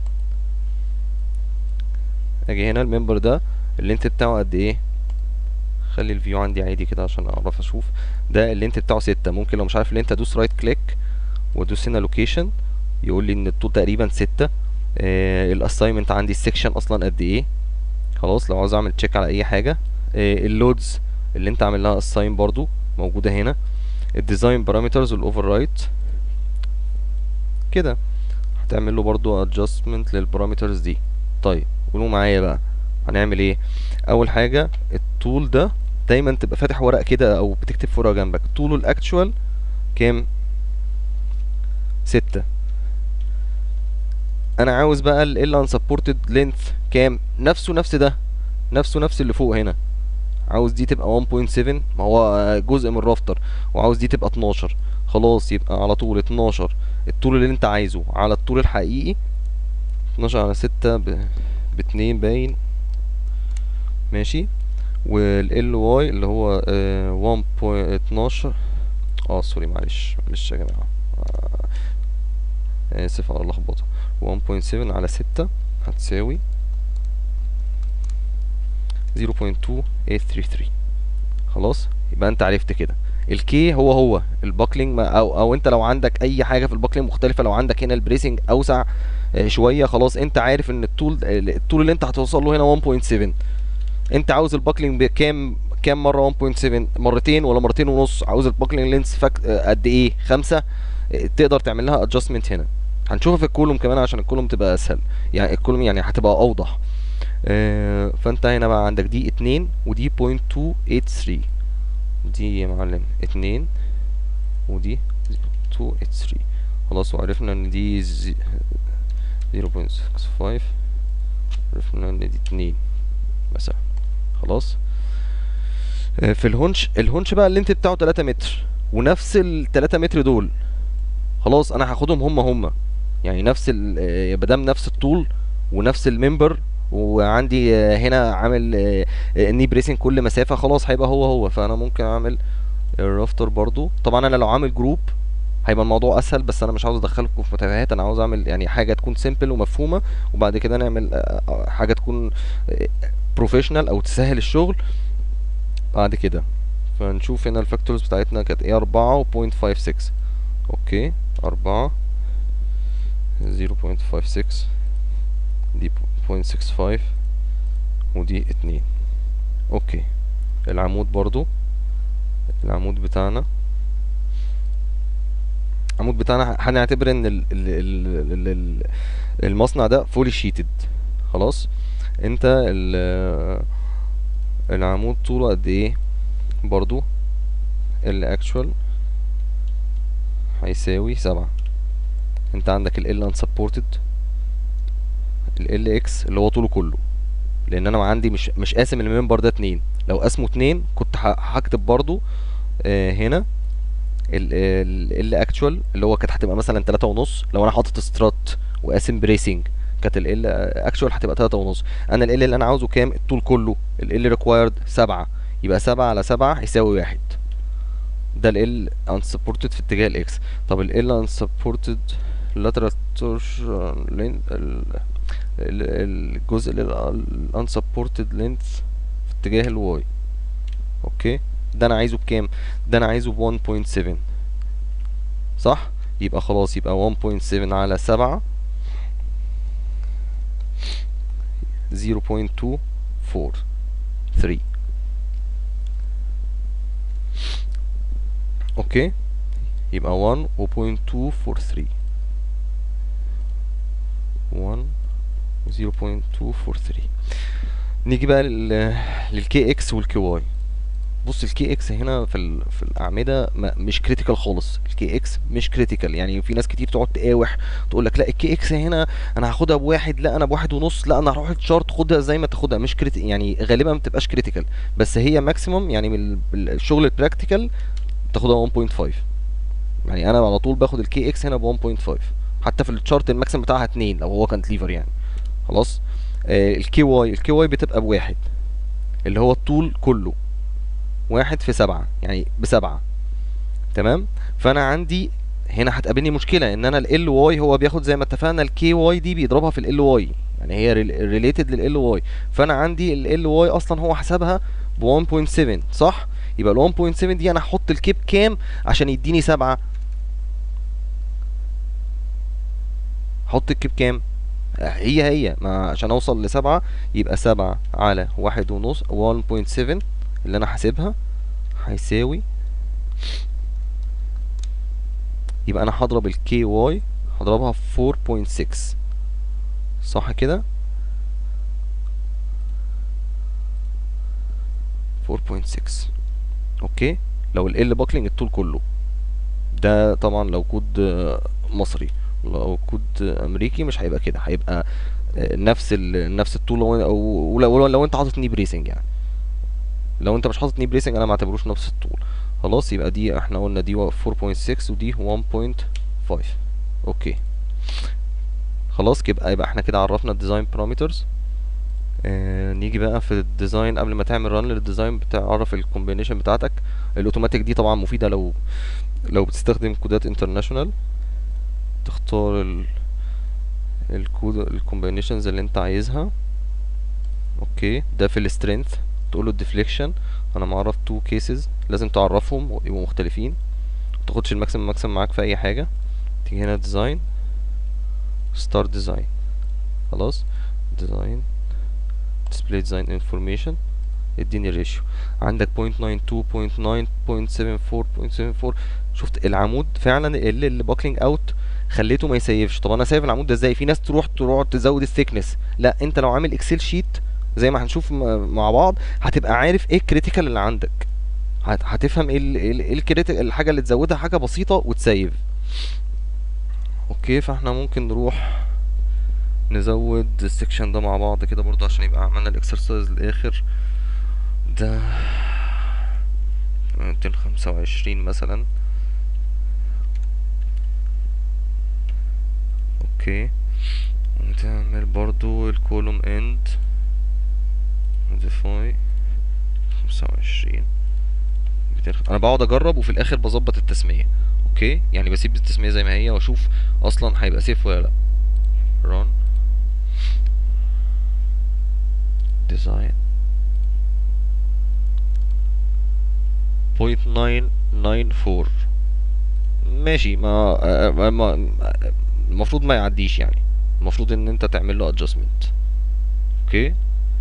A: اجي هنا الممبر ده اللينت بتاعه قد ايه؟ خلي الفيو عندي عادي كده عشان اعرف اشوف. ده اللينت بتاعه ستة. ممكن لو مش عارف اللينت ادوس رايت كليك وادوس هنا لوكيشن، يقول لي ان الطول تقريبا ستة. آه الاساينمنت عندي السكشن اصلا قد ايه. خلاص لو عاوز اعمل تشيك على اي حاجه، آه اللودز اللي انت عامل لها اساين برضو موجوده هنا. الديزاين بارامترز والاوفر رايت كده هتعمل له برضو adjustment للبارامترز دي. طيب قولوا معايا بقى هنعمل ايه. اول حاجه الطول ده دايما تبقى فاتح ورق كده او بتكتب في ورقه جنبك. طوله الاكتشوال كام؟ ستة. انا عاوز بقى ال unsupported length كام؟ نفسه نفس ده، نفسه نفس اللي فوق هنا. عاوز دي تبقى واحد فاصلة سبعة، ما هو جزء من الرافتر، وعاوز دي تبقى اتناشر. خلاص يبقى على طول اتناشر الطول اللي انت عايزه على الطول الحقيقي. اتناشر على ستة ب... باتنين باين ماشي. وال واي اللي هو آه واحد فاصلة اتناشر. اه سوري معلش معلش يا جماعة، آه اسف على اللخبطة. واحد فاصلة سبعة على ستة هتساوي صفر فاصلة اتنين تمانية تلاتة تلاتة. خلاص يبقى انت عرفت كده. الكي هو هو الباكلينج، او او انت لو عندك اي حاجه في الباكلينج مختلفه، لو عندك هنا البريسنج اوسع آه، شويه، خلاص انت عارف ان الطول الطول اللي انت هتوصل له هنا واحد فاصلة سبعة. انت عاوز الباكلينج بكام؟ كام مره واحد فاصلة سبعة؟ مرتين ولا مرتين ونص؟ عاوز الباكلينج لينس فك... آه، قد ايه؟ خمسة. آه، تقدر تعمل لها ادجستمنت هنا. هنشوفها في الكولوم كمان عشان الكولوم تبقى اسهل، يعني الكولوم يعني هتبقى اوضح. آه، فانت هنا بقى عندك دي اتنين ودي صفر فاصلة اتنين تمانية تلاتة. دي يا معلم اتنين ودي صفر فاصلة اتنين تلاتة. خلاص وعرفنا ان دي صفر فاصلة ستة خمسة، عرفنا ان دي اتنين مثلا. خلاص. آه، في الهونش الهونش بقى اللينت بتاعه تلاتة متر، ونفس ال تلاتة متر دول خلاص انا هاخدهم هما هما، يعني نفس ال آه، مادام نفس الطول ونفس الممبر، وعندي آه، هنا عامل ني بريسنج كل مسافة، خلاص هيبقى هو هو. فانا ممكن اعمل الرافتر برضو. طبعا انا لو عامل جروب هيبقى الموضوع اسهل، بس انا مش عاوز ادخلكم في متابعات، انا عاوز اعمل يعني حاجه تكون سيمبل ومفهومه، وبعد كده نعمل آه، آه، حاجه تكون بروفيشنال او تسهل الشغل بعد كده. فنشوف هنا الفاكتورز بتاعتنا كانت ايه. أربعة و بوينت فايف سكس. اوكي أربعة زيرو بوينت فايف سكس، دي بوينت سكس فايف، ودي اتنين. اوكي. العمود برضو، العمود بتاعنا العمود بتاعنا هنعتبر ان ال ال ال ال ال المصنع ده فولي شيتد. خلاص. انت ال- العمود طوله قد ايه؟ برضو الاكشوال هيساوي سبعة. انت عندك ال unsupported ال x اللي هو طوله كله، لان انا عندي مش مش قاسم الممبر ده اتنين. لو قسمه اتنين كنت ه- هكتب برضو آه هنا ال اكتوال اللي هو كانت هتبقى مثلا تلاتة ونص، لو انا حاطط سترات وقاسم بريسنج كانت ال اكتوال هتبقى تلاتة ونص. انا ال اللي انا عاوزه كام؟ الطول كله ال ريكوايرد سبعة، يبقى سبعة على سبعة هيساوي واحد. ده ال unsupported في اتجاه الاكس. طب ال unsupported lateral torsion length، ال- ال- الجزء ال unsupported length في اتجاه الواي. اوكي، ده انا عايزه بكام؟ ده انا عايزه ب واحد فاصلة سبعة، صح؟ يبقى خلاص، يبقى واحد فاصلة سبعة على سبعة صفر فاصلة اتنين اربعة تلاتة. اوكي، يبقى واحد فاصلة اتنين اربعة تلاتة، واحد صفر فاصلة اتنين اربعة تلاتة. نيجي بقى لل للكي اكس والكي واي. بص، الكي اكس هنا في ال... في الاعمده ما... مش كريتيكال خالص. الكي اكس مش كريتيكال، يعني في ناس كتير تقعد تقاوح تقول لك لا الكي اكس هنا انا هاخدها بواحد، لا انا بواحد ونص، لا انا هروح الشارت خدها زي ما تاخدها. مش كريتي يعني غالبا ما بتبقاش كريتيكال، بس هي ماكسيموم يعني من ال- الشغل البراكتيكال تاخدها واحد فاصلة خمسة. يعني انا على طول باخد الكي اكس هنا ب واحد فاصلة خمسة، حتى في الشارت الماكسيمم بتاعها اتنين لو هو كانت ليفر يعني. خلاص. آه الكي واي الكي واي بتبقى بواحد، اللي هو الطول كله واحد في سبعة، يعني بسبعة. تمام. فانا عندي هنا هتقابلني مشكله ان انا ال واي هو بياخد زي ما اتفقنا الكي واي دي بيضربها في ال واي، يعني هي ريليتد لل واي. فانا عندي ال واي اصلا هو حسبها ب واحد فاصلة سبعة، صح؟ يبقى ال واحد فاصلة سبعة دي انا هحط الكيب كام عشان يديني سبعة؟ هحط الكيب كام؟ هي هي ما عشان اوصل لسبعة يبقى سبعة على واحد ونص واحد فاصلة سبعة اللي انا حاسبها هيساوي، يبقى انا هضرب الكي واي هضربها في اربعة فاصلة ستة، صح كده؟ اربعة فاصلة ستة. اوكي، لو ال L باكلينج الطول كله ده طبعا لو كود آه، مصري. لو كود آه، امريكي مش هيبقى كده، هيبقى آه، نفس ال... نفس الطول، لو او لو, لو انت حاطط ني بريسنج يعني. لو انت مش حاطط ني بريسنج انا ما اعتبروش نفس الطول. خلاص، يبقى دي احنا قلنا دي اربعة فاصلة ستة ودي واحد فاصلة خمسة. اوكي، خلاص كده يبقى احنا كده عرفنا الديزاين بارامترز. آه نيجي بقى في الديزاين. قبل ما تعمل ران للديزاين بتعرف الكومبينيشن بتاعتك. الاوتوماتيك دي طبعا مفيده لو لو بتستخدم كودات انترناشونال، تختار ال الكود الكومبينيشنز اللي انت عايزها. اوكي، ده في السترينث تقول له الديفليكشن انا معرف تو كيسز لازم تعرفهم ويبقوا مختلفين، متاخدش الماكسيمم ماكسيمم معاك في اي حاجه. تيجي هنا ديزاين، ستارت ديزاين. خلاص، ديزاين ديسبلاي ديزاين انفورميشن، اديني الريشيو. عندك صفر فاصلة تسعة اتنين صفر تسعة صفر سبعة اربعة صفر سبعة اربعة. شفت العمود فعلا اللي اللي باكلينج اوت خليته ما يسيفش. طب انا سايف العمود ده ازاي؟ في ناس تروح تروح تزود الثيكنس. لا، انت لو عامل اكسل شيت زي ما هنشوف م- مع بعض هتبقى عارف ايه الكريتيكال اللي عندك. هت- هتفهم ايه ال- ايه ال- ايه الكريتيكال، الحاجه اللي تزودها حاجه بسيطه وتسيف. اوكي، فاحنا ممكن نروح نزود السكشن ده مع بعض كده برضه عشان يبقى عملنا الاكسرسايز الاخر ده. ميتين خمسة وعشرين مثلا. اوكي، ونعمل برضو الكولوم اند موديفاي خمسة وعشرين. انا بقعد اجرب وفي الاخر بظبط التسمية. اوكي، يعني بسيب التسمية زي ما هي واشوف اصلا هيبقى سيف ولا لا. run design صفر فاصلة تسعة تسعة اربعة. ماشي، ما آه، ما المفروض ما يعديش يعني. المفروض ان انت تعمل له adjustment. اوكي،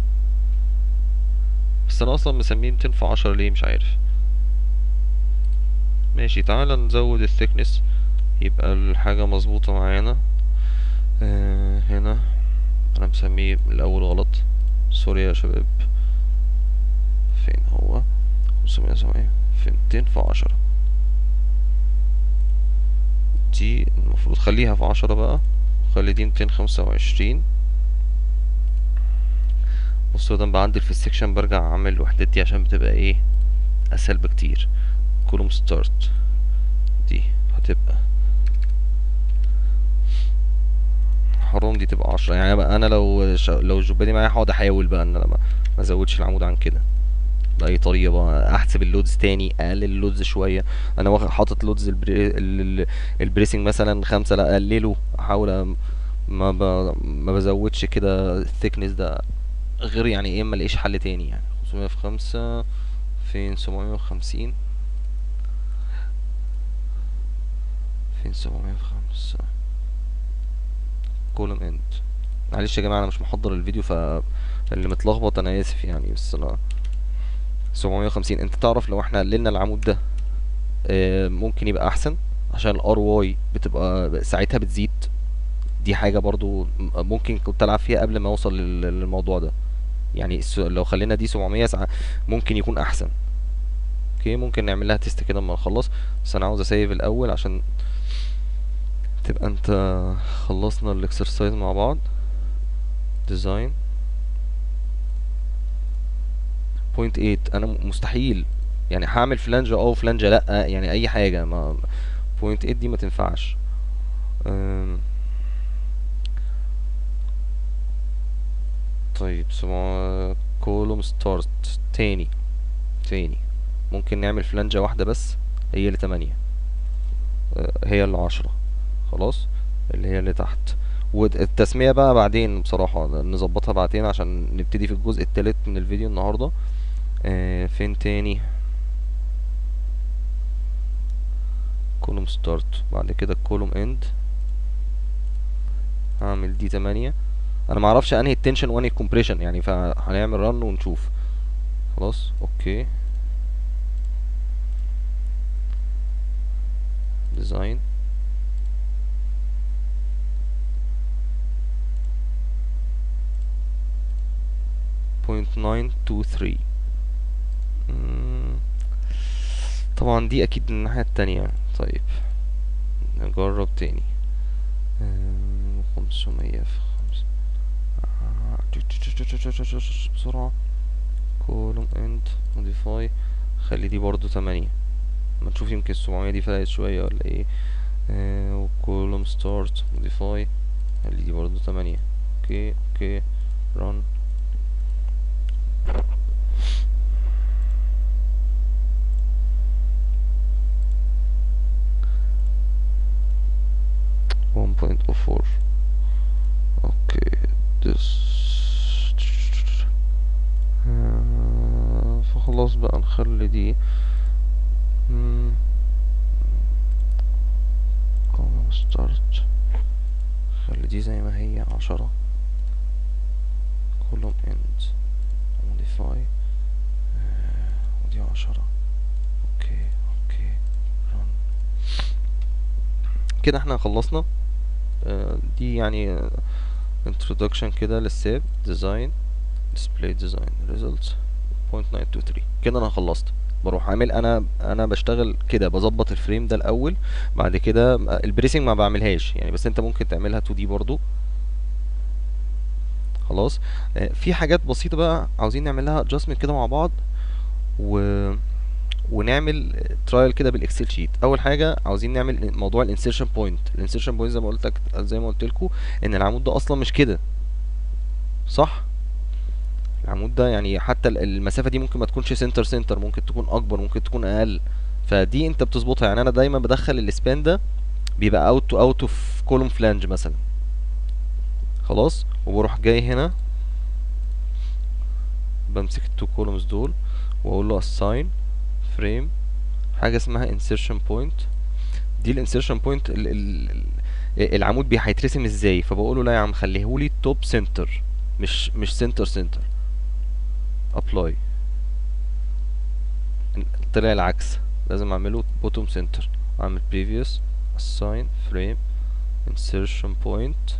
A: بس انا اصلا مسميه ميتين في عشرة ليه مش عارف. ماشي، تعالى نزود الثيكنس يبقى الحاجة مظبوطة معانا. آه هنا انا مسميه من الاول غلط، سوري يا شباب. فين هو؟ خمسمية وسبعين في ميتين في عشرة. دي المفروض خليها في عشرة بقى، خلي دي ميتين خمسة وعشرين. بصوا ده بعدل في السكشن برجع اعمل الوحدات دي عشان بتبقى ايه اسهل بكتير. كولوم ستارت تبقى حرام دي تبقى عشرة. يعني بقى انا لو ش... لو الجوبة دي معايا هقعد احاول بقى ان انا ما ما ازودش العمود عن كده باي طريقه بقى، احسب اللودز تاني، اقلل اللودز شويه. انا واخد حاطط لودز البري... ال... ال- البريسنج مثلا خمسة، لا اقلله، احاول أ... ما ب... ما بزودش كده الثيكنس ده، غير يعني ايه ما الاقيش حل تاني. يعني خمسمية في خمسة فين سبعمية وخمسين، فين سبعمية في خمسة كولوم اند. معلش يا جماعه انا مش محضر الفيديو، فاللي متلخبط انا اسف يعني، بس انا سبعمية وخمسين. انت تعرف لو احنا قللنا العمود ده آه، ممكن يبقى احسن، عشان الار واي بتبقى ساعتها بتزيد. دي حاجة برضو م- ممكن كنت العب فيها قبل ما اوصل لل- للموضوع ده. يعني الس- لو خلينا دي سبعمية ساعة ممكن يكون احسن. اوكي ممكن نعمل لها تيست كده اما نخلص، بس انا عاوز اسيف الاول عشان تبقى انت خلصنا الاكسرسايز مع بعض. ديزاين بوينت تمانية، انا م- مستحيل يعني هعمل فلانجة اه وفلانجة لا، يعني اي حاجة ما بوينت تمانية دي ما تنفعش. أم، طيب سمع كولوم ستارت تاني تاني ممكن نعمل فلانجة واحدة بس، هي اللي تمانية، آه، هي اللي عشرة، خلاص اللي هي اللي تحت. والتسمية بقى بعدين بصراحة نظبطها بعدين عشان نبتدي في الجزء التالت من الفيديو النهاردة. آه فين تاني؟ كولوم ستارت، بعد كده كولوم اند، هعمل دي تمانية. انا معرفش انهي التنشن وانهي الكومبريشن يعني، فهنعمل رن ونشوف. خلاص اوكي. ديزاين بوينت ناين تو ثري. طبعا دي اكيد من الناحية التانية. طيب نجرب تاني. آه، خمسمية في خمسة بسرعة. كولوم اند موديفاي، خلي دي برضو تمانية، ما نشوف يمكن السبعمية دي فرقت شوية ولا ايه. آه وكولوم ستارت موديفاي، خلي دي برضو تمانية. اوكي اوكي ران. ون بوينت او فور. اوكي this آه فخلاص بقى نخلي دي كولوم ستارت، خلي دي زي ما هي عشرة. كولوم اند موديفاي ودي عشرة. اوكي اوكي ران. كده احنا خلصنا. آه دي يعني آه introduction كده للساب ديزاين display design results بوينت ناين تو ثري. كده انا خلصت. بروح عامل انا انا بشتغل كده، بظبط الفريم ده الاول، بعد كده البريسنج ما بعملهاش يعني، بس انت ممكن تعملها تو دي برضو. خلاص. آه في حاجات بسيطة بقى عاوزين نعملها adjustment كده مع بعض، و ونعمل ترايل كده بالاكسل شيت. اول حاجه عاوزين نعمل موضوع الانسيرشن بوينت. الانسيرشن بوينت زي ما قلت لك، زي ما قلت لكم ان العمود ده اصلا مش كده، صح؟ العمود ده يعني حتى ال- المسافه دي ممكن ما تكونش سنتر سنتر، ممكن تكون اكبر ممكن تكون اقل، فدي انت بتظبطها. يعني انا دايما بدخل السبان ده بيبقى اوت تو اوت اوف كولوم فلانج مثلا. خلاص وبروح جاي هنا بمسك التو كولومز دول واقول له assign frame حاجه اسمها insertion point. دي الانسيرشن بوينت، العمود بي هيترسم ازاي، فبقول له لا يا عم خليهولي توب سنتر، مش مش سنتر سنتر. ابلاي، طلع العكس، لازم اعمله بوتوم سنتر. اعمل previous assign frame insertion point.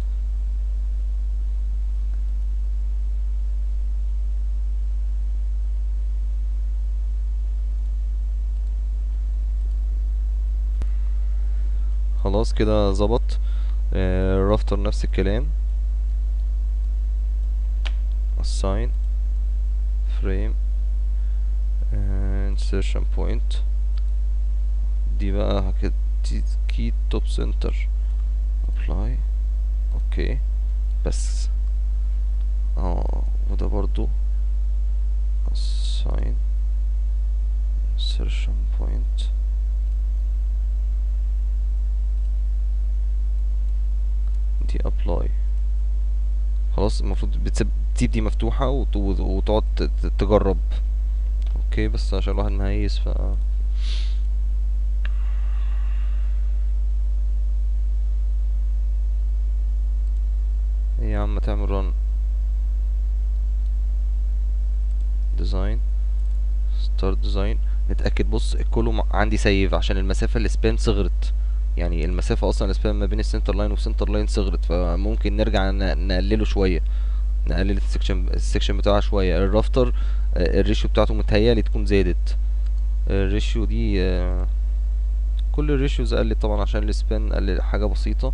A: خلاص كده ظبط. آه رافتر نفس الكلام assign frame آه insertion point. دي بقى هكت- sheet top center apply. اوكي بس اه وده برضو assign insertion point. دي apply. خلاص المفروض بتسيب تسيب دي مفتوحة وت- وتقعد ت- ت- تجرب. اوكي بس عشان الواحد مهيس ف ايه يا عم تعمل run design start design. نتأكد بص كله م- عندي سيف عشان المسافة السبان صغرت، يعني المسافة اصلا السبان ما بين السنتر لاين والسنتر لاين صغرت، فممكن نرجع ن- نقلله شوية، نقلل السكشن السكشن بتاعها شوية. الرافتر آه، الريشيو بتاعته متهيألي تكون زادت. الريشيو دي آه، كل الريشيوز قلت طبعا عشان السبان قل حاجة بسيطة.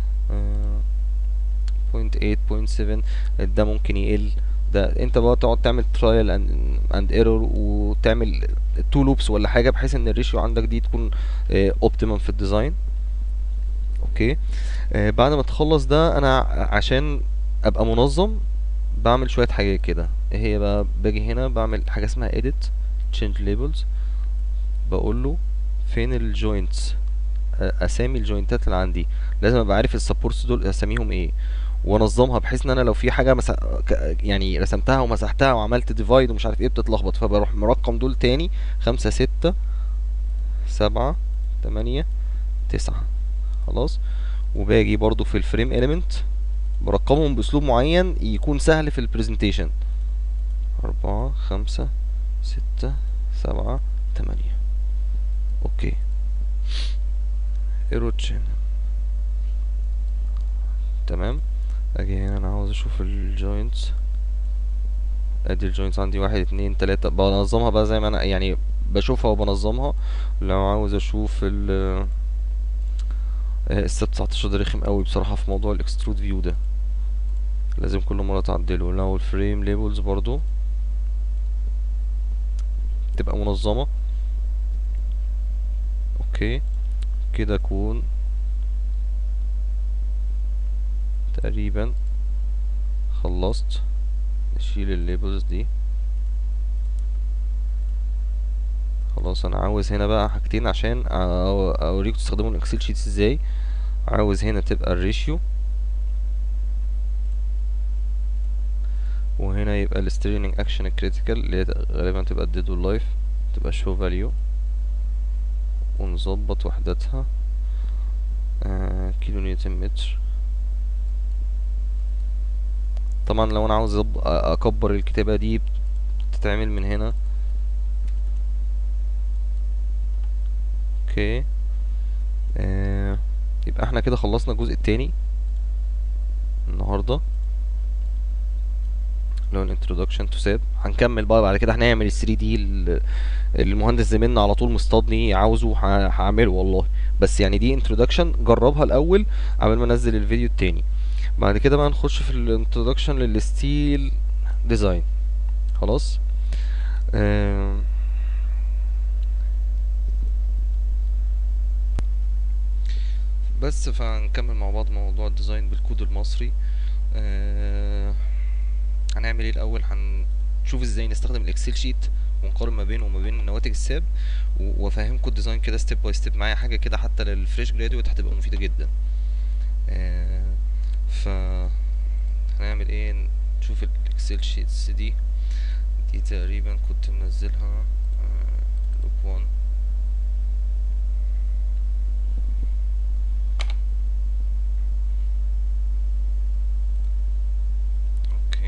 A: بوينت ايت بوينت سفن ده ممكن يقل. ده انت بقى تقعد تعمل ترايل اند ايرور وتعمل تو لوبس ولا حاجة بحيث ان الريشيو عندك دي تكون اوبتيمم في الديزاين. اوكي آه، بعد ما تخلص ده انا ع- عشان ابقى منظم بعمل شوية حاجات كده. ايه هي بقى؟ باجي هنا بعمل حاجة اسمها edit change labels. بقول له فين الجوينتس، اسامي الجوينتات اللي عندي. لازم ابقى عارف السبورتس دول اساميهم ايه وانظمها بحيث ان انا لو في حاجه مس... ك- يعني رسمتها ومسحتها وعملت ديفايد ومش عارف ايه بتتلخبط، فبروح مرقم دول تاني: خمسة ستة سبعة تمانية تسعة. خلاص وباجي برضو في الفريم اليمنت برقمهم باسلوب معين يكون سهل في البرزنتيشن: أربعة خمسة ستة سبعة تمانية. اوكي ايروتشن تمام. اجي هنا انا عاوز اشوف الجوينتس. ادي الجوينتس عندي واحد اتنين تلاتة، بنظمها بقى زي ما انا يعني بشوفها وبنظمها. لو عاوز اشوف ال السب تسعتاشر ده رخم قوي بصراحة في موضوع الاكسترود فيو ده، لازم كل مرة تعدله. لو الفريم ليبلز برضو تبقى منظمة. اوكي كده اكون تقريبا خلصت. نشيل الليبلز دي. خلاص انا عاوز هنا بقى حاجتين عشان أو- اوريكم تستخدموا الاكسل شيتس ازاي. عاوز هنا تبقى الريشيو، وهنا يبقى الستريننج اكشن كريتيكال اللي هي غالبا تبقى الديد واللايف، تبقى شو فاليو ونظبط وحدتها آه كيلو نيوتن متر. طبعا لو انا عاوز أب- اكبر الكتابة دي بتتعمل من هنا. اوكي آه يبقى احنا كده خلصنا الجزء التاني النهارده اللي هو الانترودكشن تو ساب. هنكمل بقى بعد كده هنعمل ال ثري دي اللي المهندس زميلنا على طول مصطادني عاوزه ه- هعمله والله. بس يعني دي انترودكشن جربها الاول قبل ما انزل الفيديو التاني. بعد كده بقى نخش في الانترودكشن للستيل ديزاين. خلاص آم، بس فهنكمل مع بعض موضوع الديزاين بالكود المصري. آه، هنعمل ايه الاول؟ هنشوف ازاي نستخدم الاكسل شيت ونقارن ما بينه وما بين نواتج الساب، و- وافهمكم الديزاين كده ستيب باي ستيب معايا، حاجه كده حتى للفريش جراديويت هتبقى مفيده جدا. آه، ف هنعمل ايه؟ نشوف الاكسل شيتس دي. دي تقريبا كنت منزلها لوب واحد. اوكي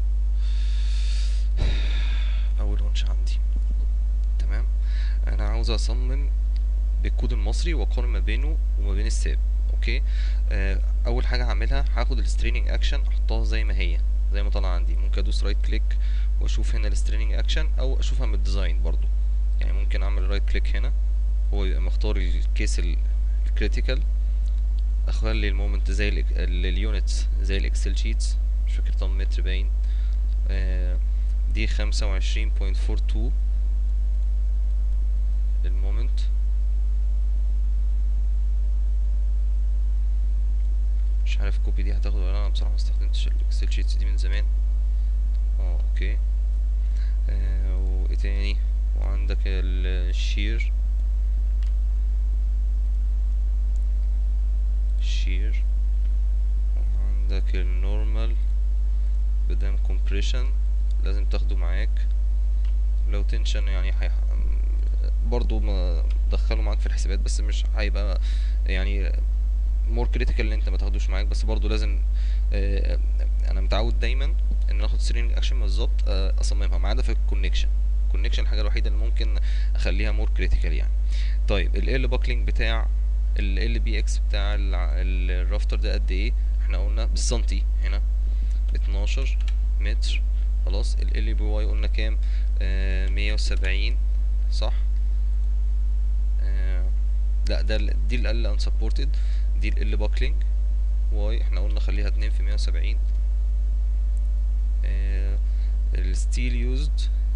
A: اول ونش عندي تمام. انا عاوز اصمم بالكود المصري واقارن ما بينه وما بين الساب. اوكي آه، اول حاجه هعملها هاخد الستريننج اكشن احطها زي ما هي زي ما طالع عندي. ممكن ادوس رايت كليك واشوف هنا الستريننج اكشن او اشوفها من الديزاين برضو. يعني ممكن اعمل رايت كليك هنا، هو يبقى مختار الكيس الكريتيكال، اخلي المومنت زي اليونتس زي الاكسل شيتس، مش فاكر طن متر باين. آه، دي خمسة وعشرين بوينت فور تو المومنت. عارف الكوبي دي هتاخد ولا لا. انا بصراحه ما استخدمتش الاكسل شيتس دي من زمان. اه اوكي. آه وايه تاني؟ وعندك الشير شير وعندك النورمال بدام كومبريشن لازم تاخده معاك. لو تنشن يعني حي... برضو ما تدخله معاك في الحسابات، بس مش هيبقى يعني مور كريتيكال ان انت ما تاخدوش معاك، بس برضو لازم. آه انا متعود دايما ان اخد سترينج اكشن بالظبط آه اصممها، ما عدا في الكونكشن. الكونكشن الحاجه الوحيده اللي ممكن اخليها مور كريتيكال يعني. طيب ال باكلينج بتاع ال بي اكس بتاع الرافتر ده قد ايه؟ احنا قلنا بالسنتي هنا اتناشر متر. خلاص. ال بي واي قلنا كام؟ آه مية وسبعين صح. آه لا ده ال- دي الاقل unsupported. دي ال باكلينج واي احنا قلنا خليها اتنين في مية وسبعين. آه الستيل يوزد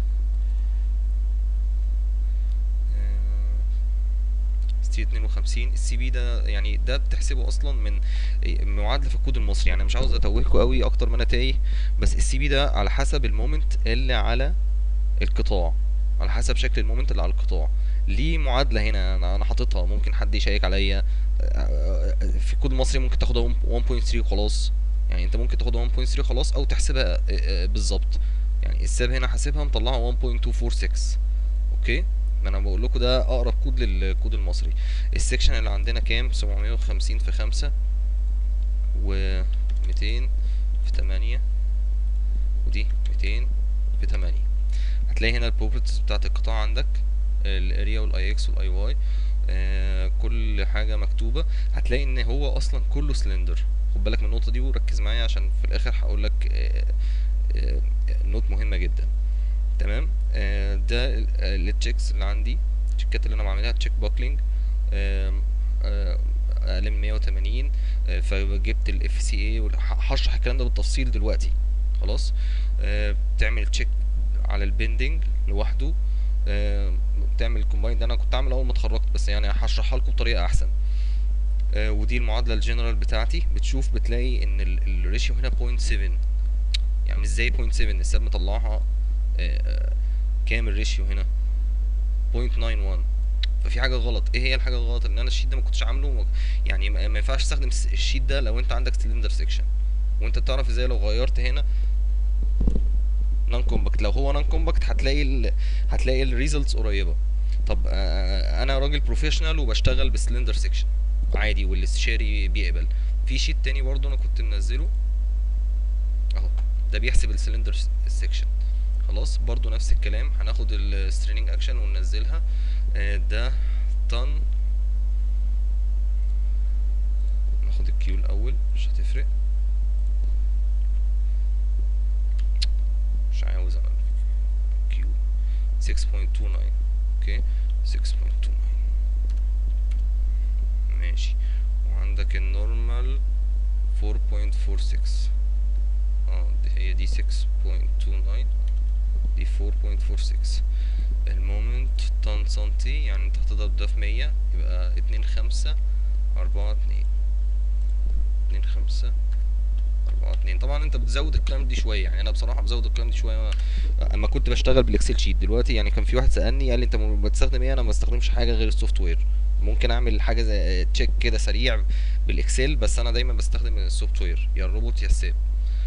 A: ستيل اتنين وخمسين. السي بي ده يعني ده بتحسبه اصلا من معادله في الكود المصري، يعني مش عاوز اتوهكوا قوي اكتر ما انا تايه. بس السي بي ده على حسب المومنت اللي على القطاع، على حسب شكل المومنت اللي على القطاع. ليه معادله هنا انا انا حاططها، ممكن حد يشيك عليا. في الكود المصري ممكن تاخدها واحد فاصلة تلاتة وخلاص. يعني انت ممكن تاخدها واحد فاصلة تلاتة خلاص، او تحسبها بالظبط. يعني الساب هنا حاسبها مطلعها واحد فاصلة ميتين واربعة وستين. اوكي. ما انا بقول لكم ده اقرب كود للكود المصري. السكشن اللي عندنا كام؟ سبعمية وخمسين في خمسة و ميتين في تمانية، ودي ميتين في تمانية. هتلاقي هنا البروبرتيز بتاعت القطاع عندك، الاريا والاي اكس والاي واي، آه كل حاجه مكتوبه. هتلاقي ان هو اصلا كله سلندر. خد بالك من النقطه دي وركز معايا عشان في الاخر هقول لك آه آه نوت مهمه جدا. تمام. آه ده التشيكس اللي عندي، التشيكات اللي انا بعملها تشيك باكلينج اقل من مية وتمانين. آه فجبت الاف سي اي، هشرح الكلام ده بالتفصيل دلوقتي. خلاص. آه بتعمل تشيك على البندنج لوحده. آه بتعمل الكومباين ده انا كنت عامل اول ما اتخرجت، بس يعني هشرحها لكم بطريقه احسن. آه ودي المعادله الجنرال بتاعتي. بتشوف بتلاقي ان الريشيو هنا صفر فاصلة سبعة. يعني ازاي صفر فاصلة سبعة؟ الساب مطلعها آه كام الريشيو هنا؟ صفر فاصلة تسعة واحد. ففي حاجه غلط. ايه هي الحاجه الغلط؟ ان انا الشيت ده ما كنتش عامله، يعني ما ما ينفعش تستخدم الشيت ده لو انت عندك سلندر سيكشن. وانت بتعرف ازاي لو غيرت هنا نون كومباكت. لو هو نون كومباكت هتلاقي ال... هتلاقي الريزلتس قريبه. طب آه انا راجل بروفيشنال وبشتغل بسلندر سيكشن عادي، والاستشاري بيقبل. في شيت تاني برضو انا كنت منزله اهو، ده بيحسب السلندر سيكشن. خلاص. برضو نفس الكلام، هناخد الستريننج اكشن وننزلها. آه ده طن. ناخد الكيو الاول مش هتفرق. مش عاوز انا كيو ستة فاصلة تسعة تسعة. اوكي ستة فاصلة تسعة تسعة ماشي. وعندك النورمال أربعة فاصلة أربعة ستة. اه دي هي دي ستة فاصلة تسعة تسعة، دي أربعة فاصلة أربعة ستة. المومنت طن سنتي، يعني انت هتضرب ده في مية يبقى اتنين خمسة أربعة اتنين. اتنين خمسة أربعة اتنين. طبعا انت بتزود الكلام دي شويه، يعني انا بصراحه بزود الكلام دي شويه اما كنت بشتغل بالاكسل شيت. دلوقتي يعني كان في واحد سالني قال لي انت بتستخدم ايه؟ انا ما بستخدمش حاجه غير السوفت وير. ممكن اعمل حاجه زي تشيك كده سريع بالاكسل، بس انا دايما بستخدم السوفت وير، يا الروبوت يا الساب.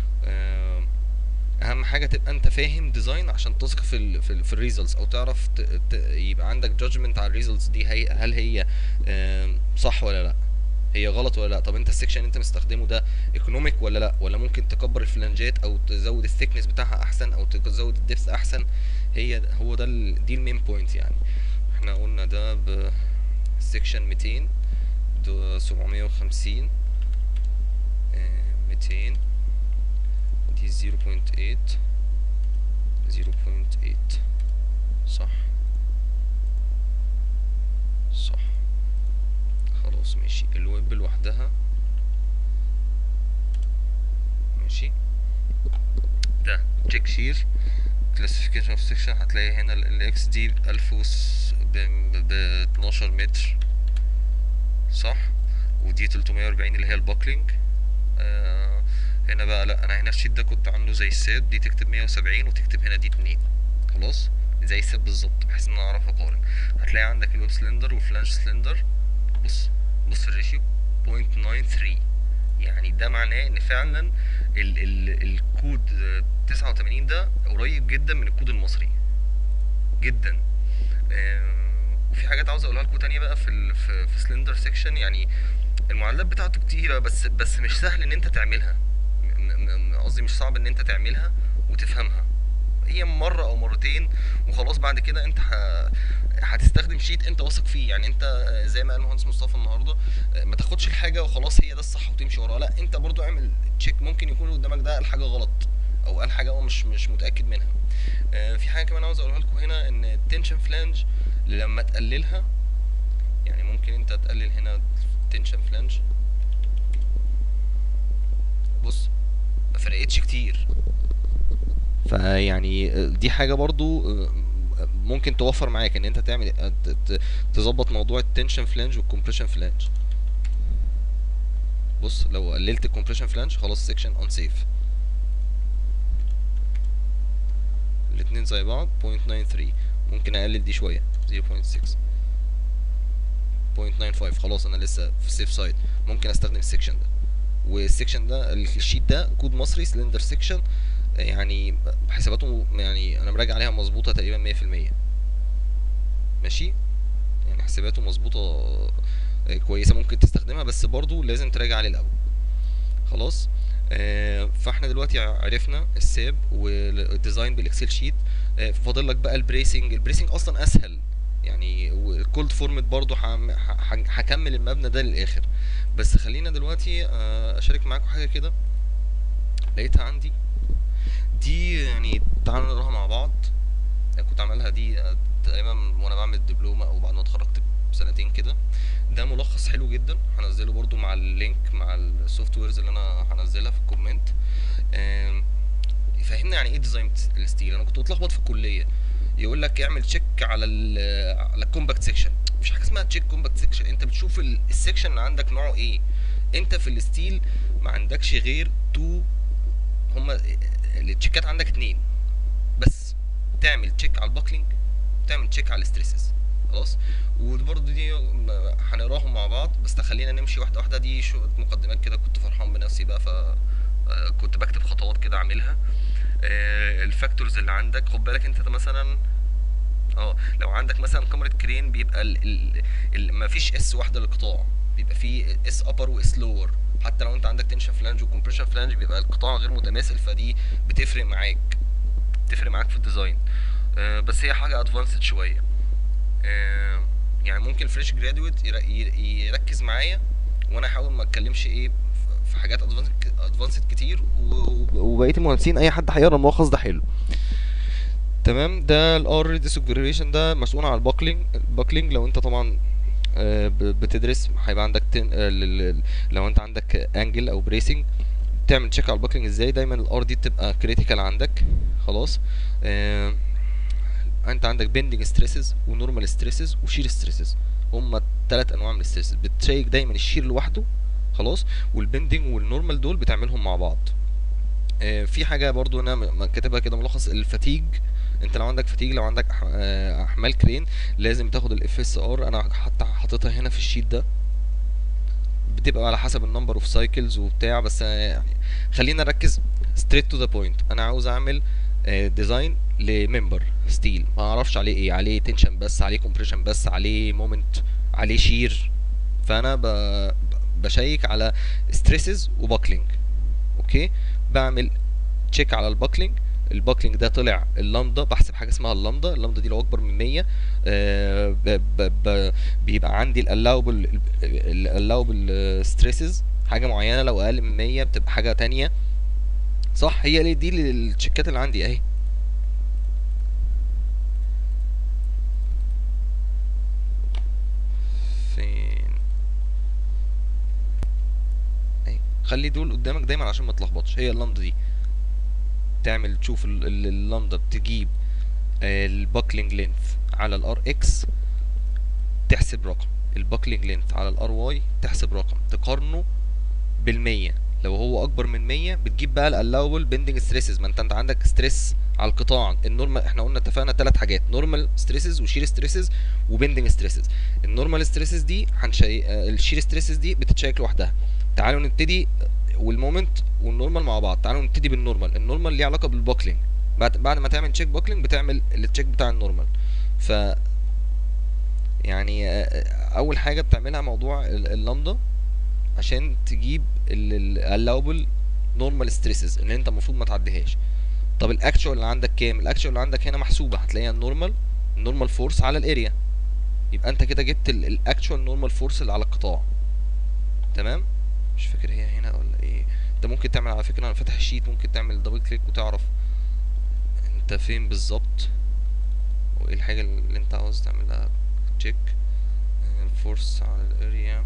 A: اهم حاجه تبقى انت فاهم ديزاين عشان تثق في ال في, ال في الريزلتس، او تعرف ت ت يبقى عندك جادجمنت على الريزلتس دي. هي هل هي صح ولا لا، هي غلط ولا لا. طب انت السكشن اللي انت مستخدمه ده ايكونوميك ولا لا، ولا ممكن تكبر الفلانجات او تزود الثيكنس بتاعها احسن، او تزود الدبث احسن. هي هو ده ال دي المين بوينت يعني. احنا قلنا ده بسكشن ميتين، ده سبعمية وخمسين، ميتين، دي زيرو بوينت ايت، زيرو بوينت ايت صح صح. خلاص ماشي. الويب لوحدها ماشي. ده تشيك شير كلاسيفيكيشن اوف سيكشن. هتلاقي هنا الاكس دي بألف ب اتناشر متر صح. ودي تلتمية واربعين اللي هي الباكلينج آه هنا بقى لا، انا هنا الشيت ده كنت عامله زي الساب، دي تكتب مية وسبعين وتكتب هنا دي اتنين، خلاص زي الساب بالظبط، بحيث ان انا اعرف اقارن. هتلاقي عندك الويب سلندر والفلانج سلندر، بص بص الريشيو صفر فاصلة تسعة وتسعين، يعني ده معناه ان فعلا ال ال الكود تسعة وتمانين ده قريب جدا من الكود المصري جدا. آه، وفي حاجات عاوز اقولها لكم تانية بقى في ال في, في سلندر سيكشن، يعني المعادلات بتاعته كتيرة، بس بس مش سهل ان انت تعملها، م- م- قصدي مش صعب ان انت تعملها وتفهمها، هي مرة او مرتين وخلاص. بعد كده انت ه... هتستخدم شيت انت واثق فيه، يعني انت آه، زي ما قال المهندس مصطفى النهارده، آه، ما تاخدش الحاجه وخلاص هي ده الصح وتمشي وراه، لا انت برضو اعمل تشيك، ممكن يكون قدامك ده الحاجه غلط او قال حاجه هو مش مش متاكد منها. آه، في حاجه كمان عاوز اقولها لكم هنا، ان التنشن فلانج لما تقللها، يعني ممكن انت تقلل هنا تنشن فلانج، بص ما فرقتش كتير، فيعني دي حاجه برضو ممكن توفر معاك ان انت تعمل ت- ت- تظبط موضوع التنشن فلانج والكمبريشن فلانج. بص لو قللت الكمبريشن فلانج خلاص سيكشن ان سيف، الاتنين زي بعض صفر فاصلة تسعة وتسعين، ممكن اقلل دي شويه صفر فاصلة ستة، صفر فاصلة تسعة وخمسين، خلاص انا لسه في السيف سايد، ممكن استخدم السيكشن ده. والسيكشن ده الشيت ده كود مصري سلندر سيكشن، يعني حساباته يعني انا مراجع عليها مظبوطه تقريبا مية في المية، ماشي، يعني حساباته مظبوطه آه، كويسه ممكن تستخدمها، بس برضو لازم تراجع عليه الاول، خلاص. آه فاحنا دلوقتي عرفنا الساب والديزاين بالاكسل شيت. آه فاضل لك بقى البريسنج، البريسنج اصلا اسهل يعني، والكولد فورمت برضو هعم- ه- ه- هكمل المبنى ده للاخر. بس خلينا دلوقتي آه اشارك معاكم حاجه كده لقيتها عندي، دي يعني تعالوا نقراها مع بعض. يعني كنت عاملها دي آه، تقريبا وانا بعمل الدبلومه او بعد ما اتخرجت بسنتين كده. ده ملخص حلو جدا، هنزله برضو مع اللينك مع السوفت ويرز اللي انا هنزلها في الكومنت. آم، يفهمنا يعني ايه ديزاين الستيل. انا كنت بتلخبط في الكليه، يقول لك اعمل تشيك على ال على الكومباكت سيكشن، مفيش حاجه اسمها تشيك كومباكت سيكشن، انت بتشوف ال- السيكشن اللي عندك نوعه ايه. انت في الستيل ما عندكش غير تو، هما التشيكات عندك اتنين بس، تعمل تشيك على الباكلينج، تعمل تشيك على الستريسز، خلاص. وبرضه دي م- هنقراهم مع بعض، بس تخلينا نمشي واحده واحده، دي شويه مقدمات كده، كنت فرحان بنفسي بقى، ف آه، كنت بكتب خطوات كده اعملها. آه، الفاكتورز اللي عندك خد بالك انت مثلا، اه لو عندك مثلا كاميرا كرين بيبقى ال ال ال مفيش اس واحده للقطاع، بيبقى فيه اس ابر واس لور، حتى لو انت عندك تنشن فلانج وكمبريشن فلانج بيبقى القطاع غير متماثل، فدي بتفرق معاك، بتفرق معاك في الديزاين. آه، بس هي حاجه ادفانسد شويه. آه، يعني ممكن الفريش جرادويت يركز معايا، وانا احاول ما اتكلمش ايه في في حاجات ادفانسد كتير، و- و- وبقيه المهندسين اي حد هيقرا الملخص ده حلو. تمام، ده الار ديسكريبيشن ده مسؤول عن الباكلينج. الباكلينج لو انت طبعا آه، ب- بتدرس هيبقى عندك تن... آه، ل- ل- لو انت عندك انجل او بريسنج تعمل تشيك على الباكلينج ازاي، دايما الار دي بتبقى كريتيكال عندك، خلاص. آه، انت عندك بيندنج ستريسز ونورمال ستريسز وشير ستريسز، هما ثلاث انواع من الستريسز، بتشيك دايما الشير لوحده، خلاص، والبيندنج والنورمال دول بتعملهم مع بعض. آه، في حاجه برضو انا م- م- كاتبها كده ملخص الفتيج، انت لو عندك فتيج، لو عندك أح- آه، احمال كرين لازم تاخد الاف اس ار، انا حتى حاططها هنا في الشيت ده، بتبقى على حسب النمبر اوف سايكلز وبتاع، بس آه، يعني خلينا نركز ستريت تو ذا بوينت. انا عاوز اعمل ديزاين لممبر ستيل، ما اعرفش عليه ايه، عليه تنشن بس، عليه كومبريشن بس، عليه مومنت، عليه شير، فانا ب... ب- بشيك على ستريسز وباكلينج، اوكي. بعمل تشيك على الباكلينج، الباكلينج ده طلع اللامدا، بحسب حاجه اسمها اللامدا، اللامدا دي لو اكبر من مية آه ب ب ب بيبقى عندي الالاوبل الالاوبل ستريسز حاجه معينه، لو اقل من مية بتبقى حاجه تانية، صح. هي ليه دي التشيكات اللي عندي اهي، فين اهي، خلي دول قدامك دايما عشان ما تلخبطش. هي اللامدا دي تعمل تشوف ال- ال- اللامدا بتجيب الباكلينج لينث على الار اكس تحسب رقم، الباكلينج لينث على الار واي تحسب رقم، تقارنه بالمية، لو هو اكبر من مية بتجيب بقى الالاوبل بيندنج ستريسز. ما انت انت عندك ستريس على القطاع النورمال، احنا قلنا اتفقنا ثلاث حاجات: نورمال ستريسز وشير ستريسز وبيندنج ستريسز. النورمال ستريسز دي هنشي... آه، الشير ستريسز دي بتتشيك لوحدها. تعالوا نبتدي والمومنت والنورمال مع بعض. تعالوا نبتدي بالنورمال. النورمال ليه علاقه بالبوكلينج. بعد بعد ما تعمل تشيك بوكلينج بتعمل التشيك بتاع النورمال. ف يعني آه، اول حاجه بتعملها موضوع ال- اللامدا عشان تجيب الالاوبل نورمال ستريسز اللي انت المفروض ما تعديهاش. طب الاكتشوال اللي عندك كام؟ الاكتشوال اللي عندك هنا محسوبه، هتلاقيها النورمال النورمال فورس على الاريا. يبقى انت كده جبت الاكتشوال نورمال فورس اللي على القطاع. تمام. مش فاكر هي هنا ولا ايه. انت ممكن تعمل، على فكره انا فاتح الشيت، ممكن تعمل دبل كليك وتعرف انت فين بالظبط وايه الحاجه اللي انت عاوز تعملها تشيك. الفورس على الاريا.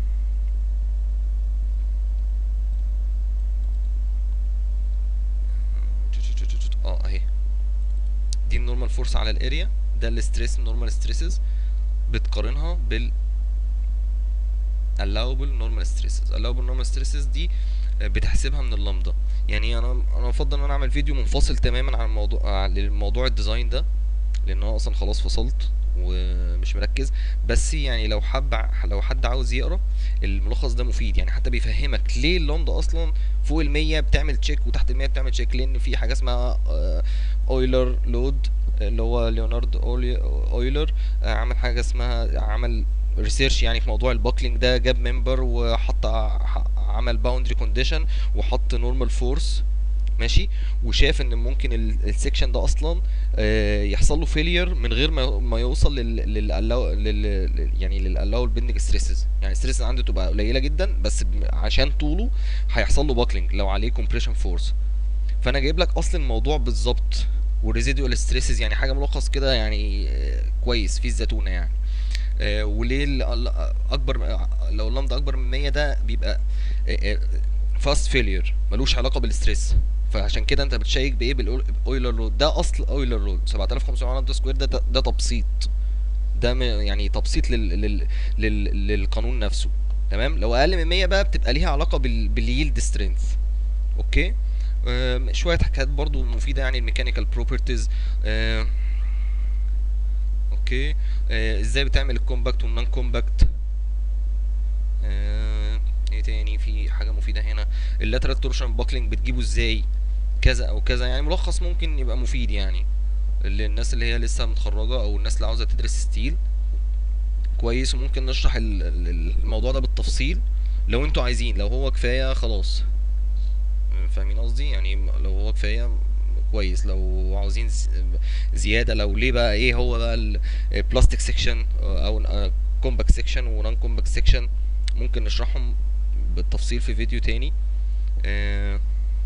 A: اه اهي دي النورمال فورس على الاريا، ده الستريس النورمال ستريسز، بتقارنها بال allowable normal stresses. allowable normal stresses دي آه، بتحسبها من اللامدا. يعني انا انا افضل ان انا اعمل فيديو منفصل تماما عن الموضوع عن الموضوع الديزاين ده، لان انا اصلا خلاص فصلت ومش مركز. بس يعني لو حب لو حد عاوز يقرا الملخص ده مفيد، يعني حتى بيفهمك ليه اللامدا اصلا فوق المية بتعمل تشيك وتحت المية بتعمل تشيك. لان في حاجه اسمها اويلر لود، اللي هو ليونارد أولي- اويلر آه، عمل حاجه اسمها، عمل ريسيرش يعني في موضوع الباكلينج ده. جاب ممبر وحط ع- عمل باوندري كونديشن وحط نورمال فورس، ماشي، وشاف ان ممكن ال- السكشن ده اصلا آه، يحصل له فيلير من غير ما ما يوصل لل لل لل لل- يعني للالاو البندنج ستريسز. يعني الستريس عنده تبقى قليله جدا بس ب- عشان طوله هيحصل له باكلينج لو عليه كومبريشن فورس. فانا جايب لك اصل الموضوع بالظبط والريزيدوال ستريسز، يعني حاجه ملخص كده يعني آه، كويس في الزتونه يعني. آه، وليه ال- ال- اكبر آه، لو اللمضه اكبر من مية ده بيبقى فاست فيلير ملوش علاقه بالستريس. فعشان كده انت بتشيك بايه؟ بالاويلر لود. ده اصل اويلر لود سبعة آلاف وخمسمية نانو سكوير. ده ده تبسيط، ده م- يعني تبسيط لل لل لل للقانون نفسه. تمام. لو اقل من مية بقى بتبقى ليها علاقه بال باليلد سترينث. اوكي. آم، شويه حاجات برضو مفيده يعني الميكانيكال بروبرتيز. اوكي. آه، ازاي بتعمل الكومباكت والنون كومباكت. آه، ايه تاني في حاجه مفيده هنا؟ اللاترال تورشن باكلينج بتجيبه ازاي، كذا او كذا. يعني ملخص ممكن يبقى مفيد يعني للناس اللي هي لسه متخرجه او الناس اللي عاوزه تدرس ستيل كويس. وممكن نشرح ال- ال- الموضوع ده بالتفصيل لو انتوا عايزين. لو هو كفايه خلاص، فاهمين قصدي؟ يعني لو هو كفايه كويس. لو عاوزين ز- زياده، لو ليه بقى ايه هو بقى البلاستيك سيكشن او كومباكت سيكشن ونون كومباكت سيكشن، ممكن نشرحهم بالتفصيل في فيديو تاني. آه،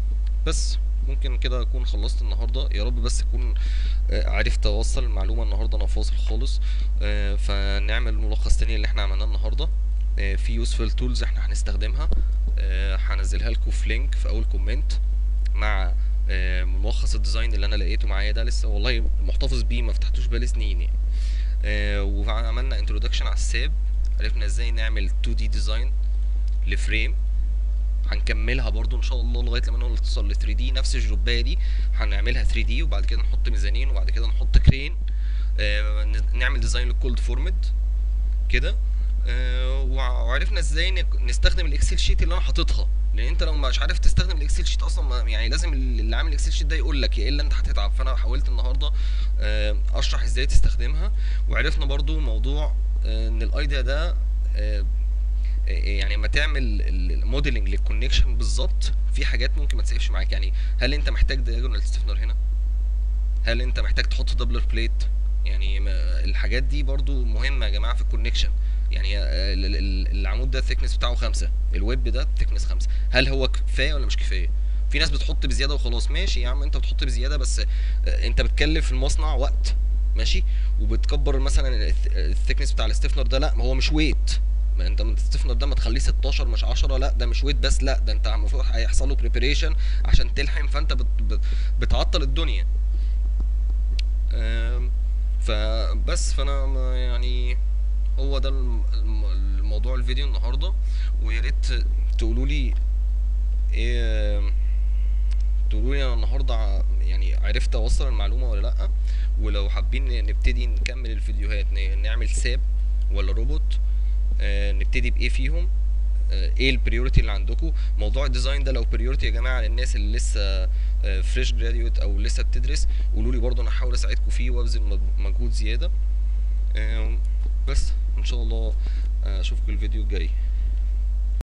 A: بس ممكن كده اكون خلصت النهارده يا رب. بس اكون آه، عرفت اوصل المعلومه النهارده. انا فاصل خالص. آه، فنعمل ملخص تاني اللي احنا عملناه النهارده. آه، في يوسفل تولز احنا هنستخدمها، آه، هنزلها لكم في لينك في اول كومنت مع آه، ملخص الديزاين اللي انا لقيته معايا ده. لسه والله محتفظ بيه، ما فتحتوش بقالي سنين يعني. آه، وعملنا انترودكشن على الساب، عرفنا ازاي نعمل اتنين دي ديزاين لفريم. هنكملها برضو ان شاء الله لغايه لما نوصل ل ثري دي. نفس الجوبايه دي هنعملها ثري دي وبعد كده نحط ميزانين وبعد كده نحط كرين. آه ن- نعمل ديزاين للكولد فورمد كده. آه وع- وعرفنا ازاي نك- نستخدم الاكسل شيت اللي انا حاططها. لان انت لو مش عارف تستخدم الاكسل شيت اصلا ما- يعني لازم اللي عامل الاكسل شيت ده يقول لك، يا الا انت هتتعب. فانا حاولت النهارده آه اشرح ازاي تستخدمها. وعرفنا برضو موضوع آه ان الايديا ده آه يعني لما تعمل الموديلنج للكونكشن بالظبط في حاجات ممكن ما تسيبش معاك. يعني هل انت محتاج دايجونال ستيفنر هنا؟ هل انت محتاج تحط دبلر بليت؟ يعني ما- الحاجات دي برضو مهمه يا جماعه في الكونكشن. يعني آه، ال- ال- العمود ده الثيكنس بتاعه خمسة، الويب ده الثيكنس خمسة، هل هو كفايه ولا مش كفايه؟ في ناس بتحط بزياده وخلاص. ماشي يا عم انت بتحط بزياده بس آه، انت بتكلف المصنع وقت، ماشي. وبتكبر مثلا الثيكنس بتاع الاستيفنر ده. لا ما هو مش ويت. ما انت الستيفنر ده ما تخليه ستاشر مش عشرة، لا ده مش ويت بس، لا ده انت المفروض هيحصل له بريبريشن عشان تلحم. فانت بت بت بتعطل الدنيا. آم، فبس فانا ما- يعني هو ده الم- الم- الموضوع الفيديو النهارده. ويا ريت تقولوا لي ايه تقولوا لي انا النهارده ع- يعني عرفت اوصل المعلومه ولا لا؟ ولو حابين نبتدي نكمل الفيديوهات، ن- نعمل ساب ولا روبوت؟ آه نبتدي بايه فيهم؟ آه ايه البريوريتي اللي عندكم؟ موضوع الديزاين ده لو بريوريتي يا جماعه للناس اللي لسه فريش جراديويت او لسه بتدرس، قولوا لي برضه، انا هحاول اساعدكم فيه وابذل مج- مجهود زياده. آه بس ان شاء الله آه، اشوفكم الفيديو الجاي.